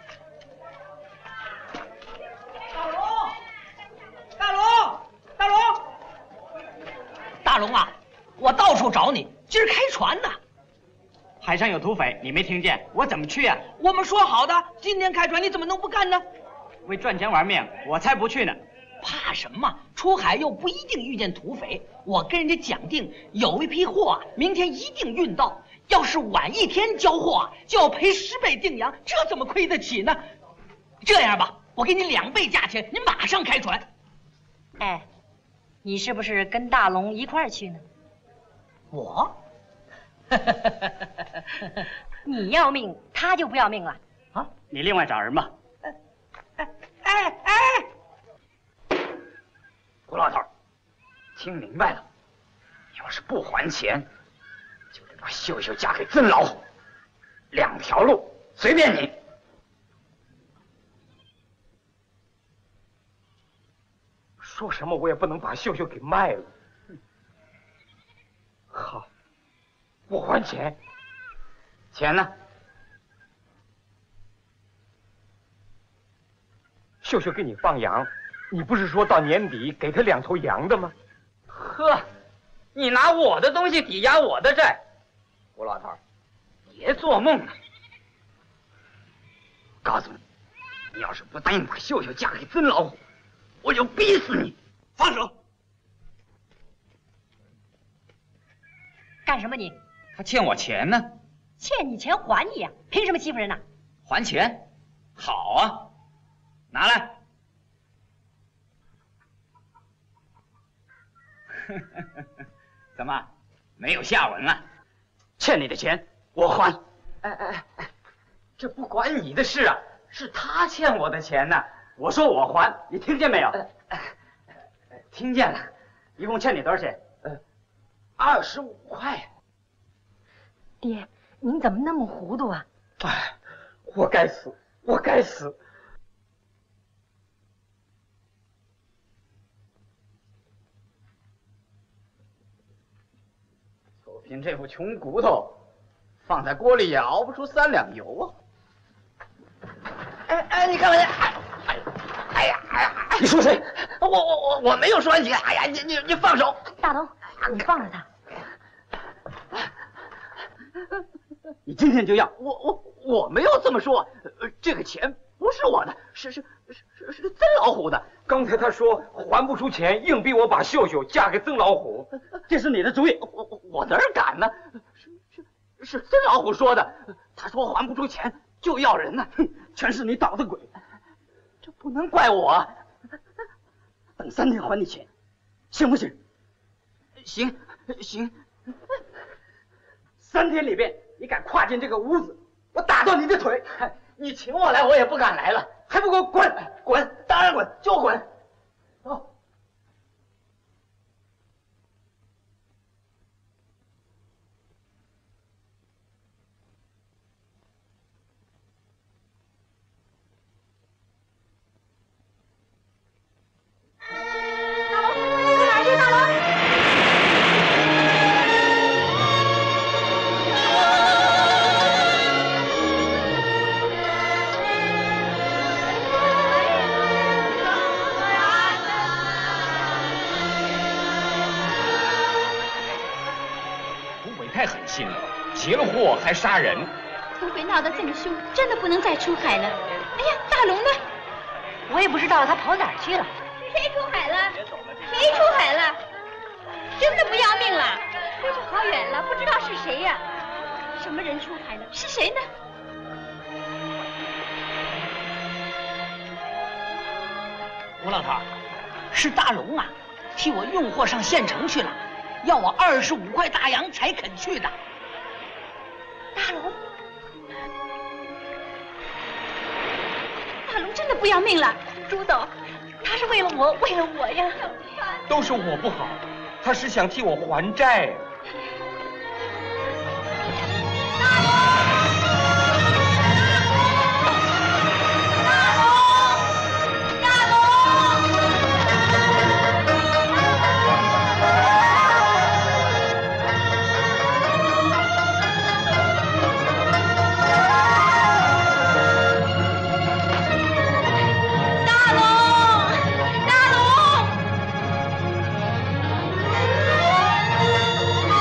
大龙，大龙，大龙，大龙啊！我到处找你，今儿开船呢。 海上有土匪，你没听见？我怎么去啊？ 我们说好的今天开船，你怎么能不干呢？ 为赚钱玩命，我才不去呢。 怕什么？出海又不一定遇见土匪。我跟人家讲定，有一批货啊，明天一定运到。要是晚一天交货啊，就要赔十倍定洋，这怎么亏得起呢？这样吧，我给你两倍价钱，你马上开船。 哎，你是不是跟大龙一块儿去呢？ 我？ 你要命，他就不要命了。 啊，你另外找人吧。 哎哎哎！ 胡老头，听明白了，要是不还钱，就得把秀秀嫁给曾老虎。两条路，随便你。说什么我也不能把秀秀给卖了。好，不还钱。钱呢？秀秀给你放羊，你不是说到年底给她两头羊的吗？ 呵，你拿我的东西抵押我的债，胡老头，别做梦了！ 告诉你，你要是不答应把秀秀嫁给曾老虎，我就逼死你！ 放手！ 干什么你？ 他欠我钱呢。 欠你钱还你呀、啊？凭什么欺负人呢？ 还钱？好啊，拿来。怎么，没有下文了？欠你的钱我还。哎哎哎，这不关你的事啊，是他欠我的钱呢。我说我还，你听见没有？呃呃、听见了。一共欠你多少钱？呃，二十五块。 爹，您怎么那么糊涂啊？ 哎，我该死，我该死。 就凭这副穷骨头，放在锅里也熬不出三两油啊！ 哎哎，你干嘛去？ 哎，哎呀哎呀！你说谁？我我我我没有说你！哎呀，你你你放手！ 大龙，你放了他。 你今天就要？我我我没有这么说。呃，这个钱不是我的，是是是是是曾老虎的。 刚才他说还不出钱，硬逼我把秀秀嫁给曾老虎， 这是你的主意。我我我哪敢呢？是是是曾老虎说的。他说还不出钱就要人呢，哼，全是你捣的鬼。这不能怪我。等三天还你钱，行不行？行行。三天里边，你敢跨进这个屋子，我打断你的腿！你请我来，我也不敢来了，还不给我滚！滚！当然滚，就滚！走。 大龙，去哪儿去？大龙！ 太狠心了，劫了货还杀人。 土匪闹得这么凶，真的不能再出海了。哎呀，大龙呢？ 我也不知道他跑哪儿去了。 谁出海了？谁出海了？真的不要命了？出去好远了，不知道是谁呀、啊？什么人出海了？是谁呢？ 吴老头，是大龙啊，替我运货上县城去了。要我二十五块大洋才肯去的。 大龙，大龙真的不要命了！朱董， 他是为了我，为了我呀。 都是我不好，他是想替我还债。 大龙，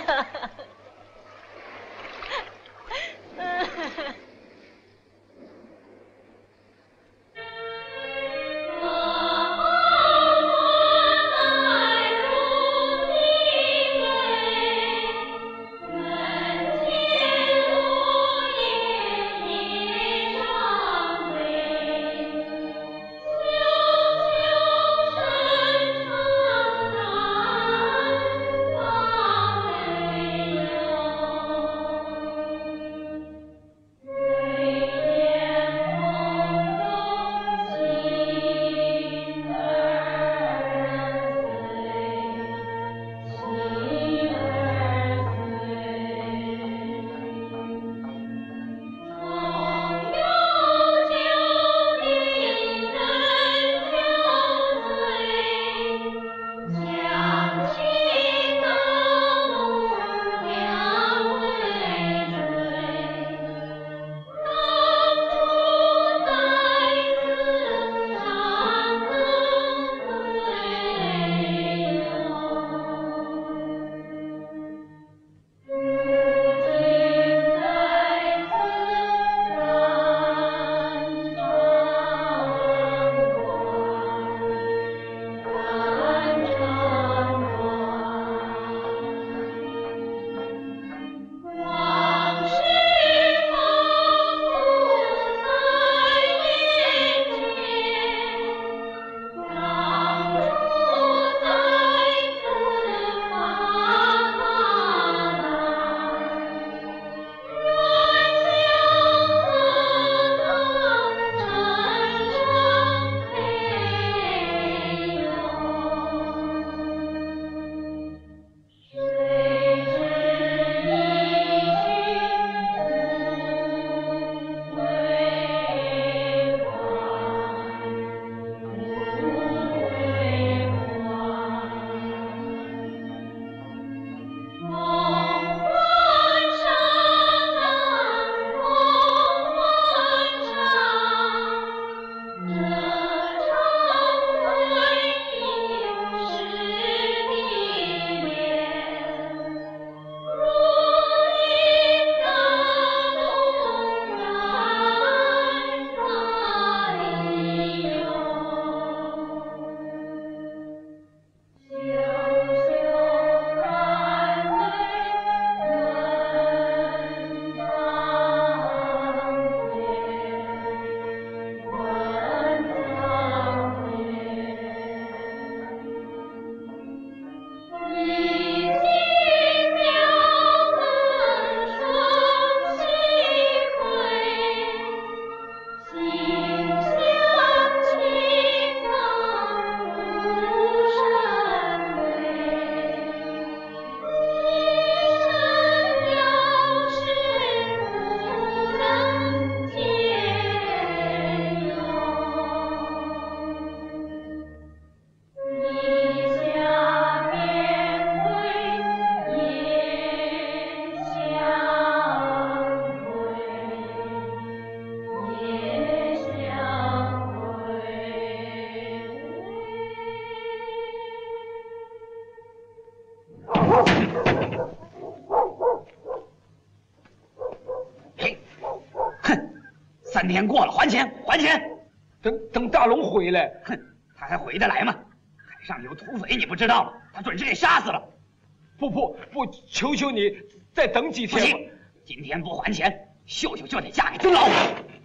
三天过了，还钱，还钱！ 等等大龙回来， 哼，他还回得来吗？海上有土匪，你不知道吗？他准是给杀死了。 不不不，求求你再等几天吧。 不行，今天不还钱，秀秀就得嫁给尊老。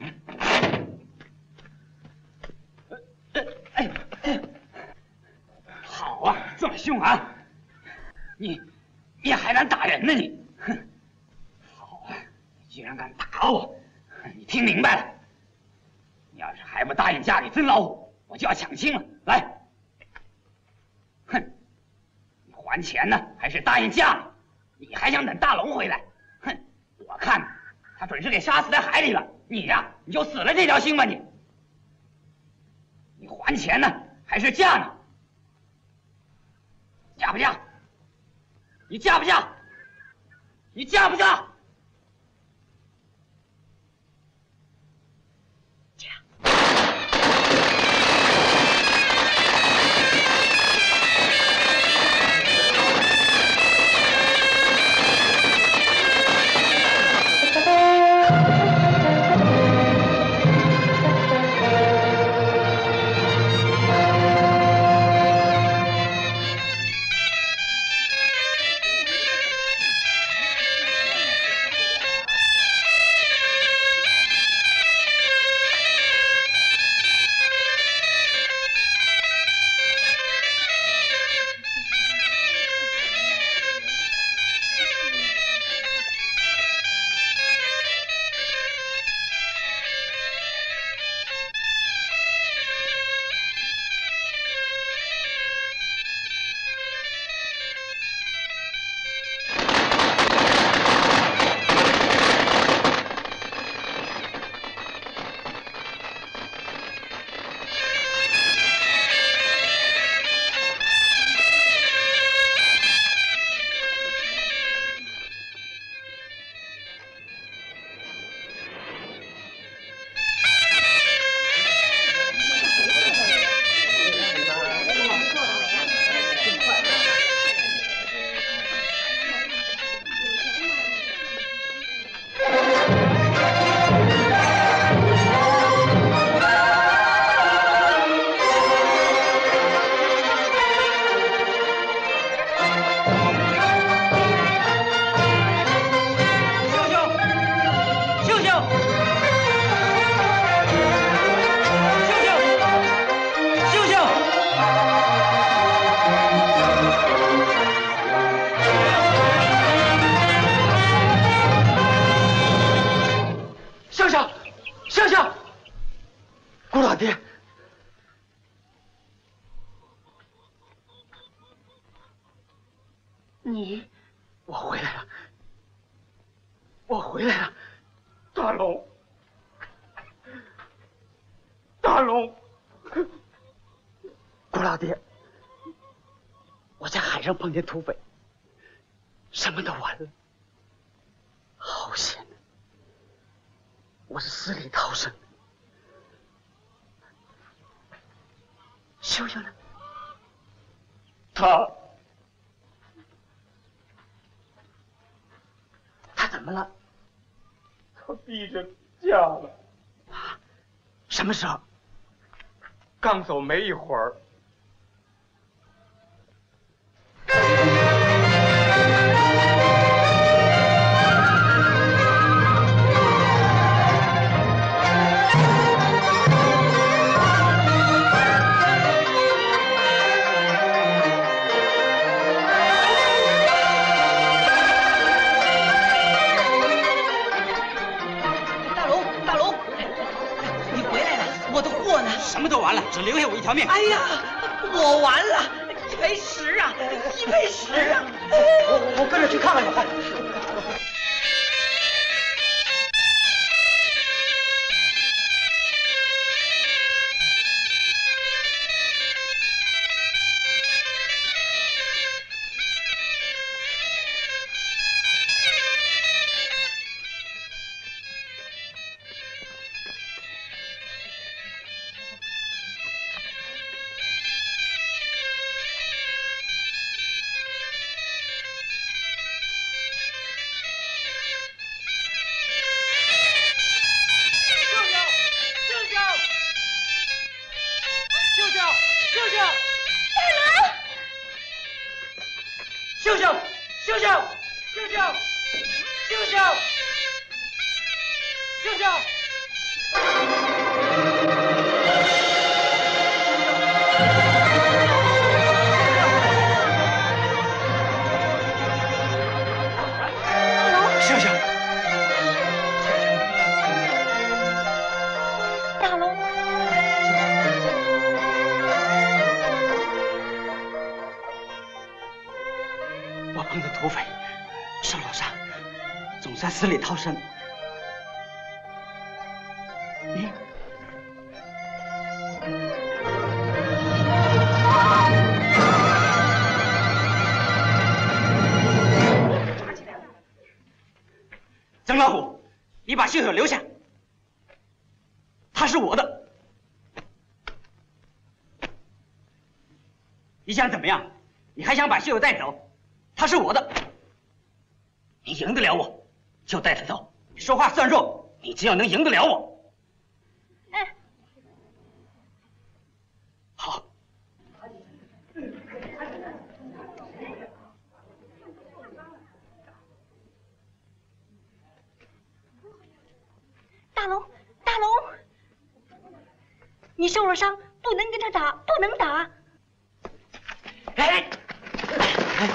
呃哎哎，好啊，这么凶啊！你你还敢打人呢你？哼，好啊，你居然敢打我！你听明白了，你要是还不答应嫁给尊老虎，我就要抢亲了。来，哼，你还钱呢，还是答应嫁了？你还想等大龙回来？哼，我看他准是给杀死在海里了。你呀、啊，你就死了这条心吧你。你还钱呢，还是嫁呢？嫁不嫁？你嫁不嫁？你嫁不嫁？ 你， 我回来了，我回来了，大龙，大龙，顾老爹，我在海上碰见土匪，什么都完了，好险！我是死里逃生的。秀秀呢？他。 他怎么了？ 他逼着嫁了。 啊？什么时候？ 刚走没一会儿。 什么都完了，只留下我一条命。 哎呀，我完了，一赔十啊，一赔十啊！ 我我跟着去看看吧。死里逃生，你曾老虎，你把秀秀留下，她是我的。你想怎么样？你还想把秀秀带走？她是我的，你赢得了我。 就带他走，你说话算数。你只要能赢得了我， 嗯， 好。 大龙，大龙，你受了伤，不能跟他打，不能打。 哎，哎。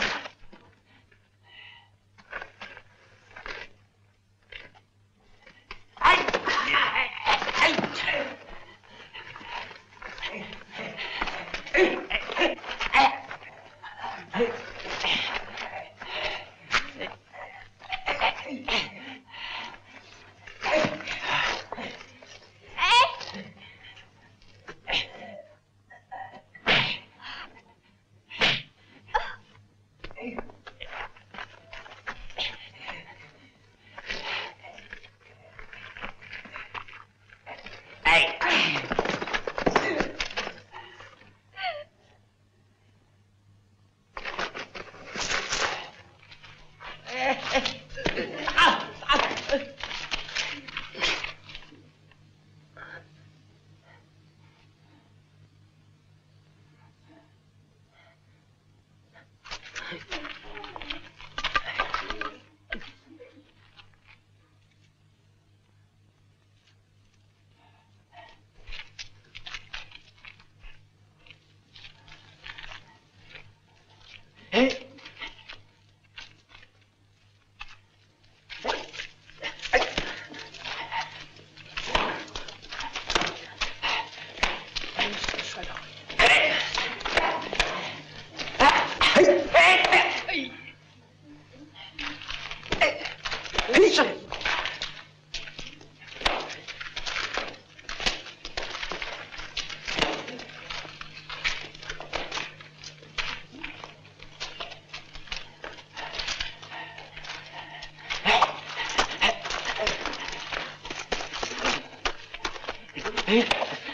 哎，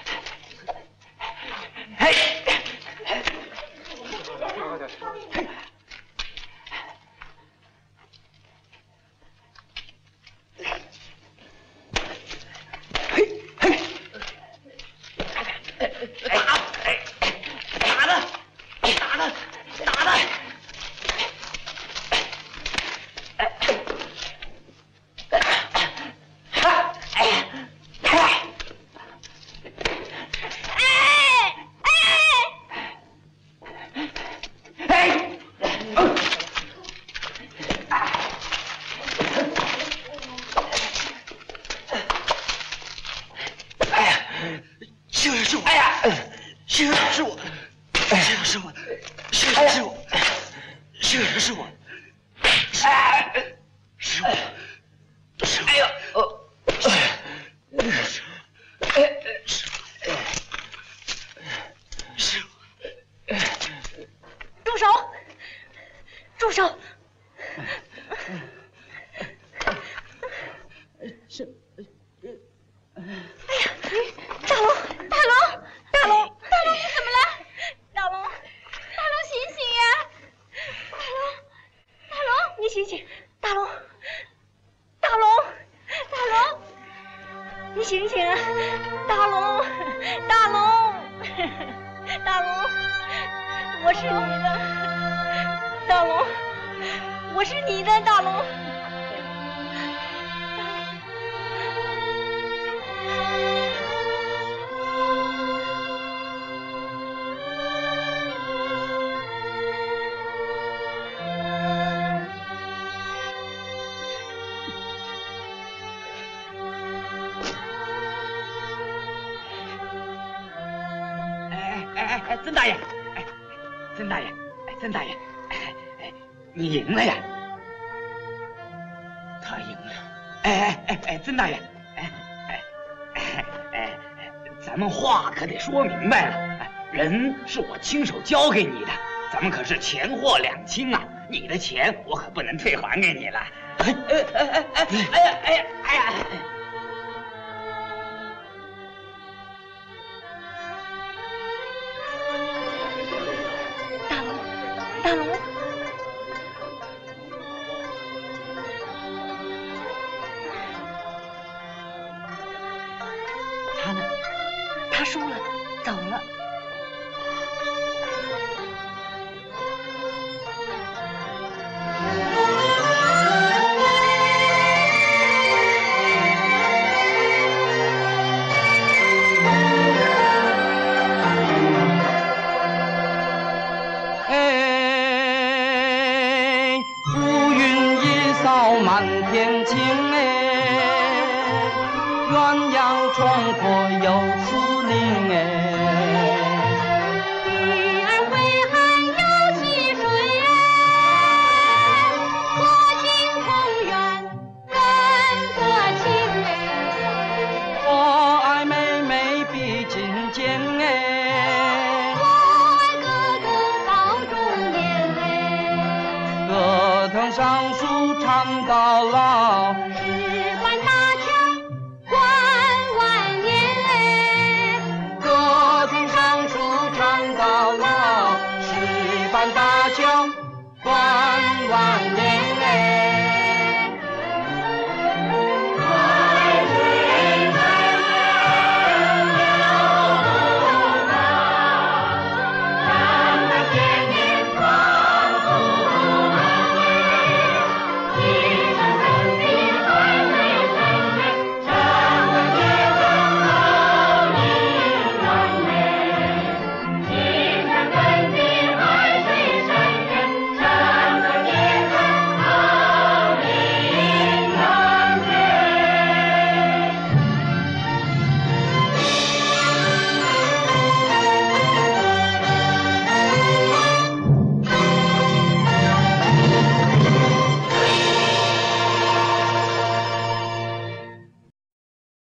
哎，曾大爷，哎，曾大爷，哎，曾大爷，哎哎，你赢了呀！他赢了。哎哎哎哎，曾大爷，哎哎哎哎，咱们话可得说明白了。哎，人是我亲手交给你的，咱们可是钱货两清啊！你的钱我可不能退还给你了。哎哎哎哎哎哎呀哎呀哎呀！ 大龙，他呢？他输了，走了。 满天晴哎，鸳鸯冲破又似林哎。 鱼儿回海游戏水哎，可亲同源人可亲哎。 我爱妹妹比金坚哎， 我爱哥哥到中年哎。 葛藤上树唱到老， 十环大桥关万年哎。 葛藤上树唱到老，十环大桥关万年。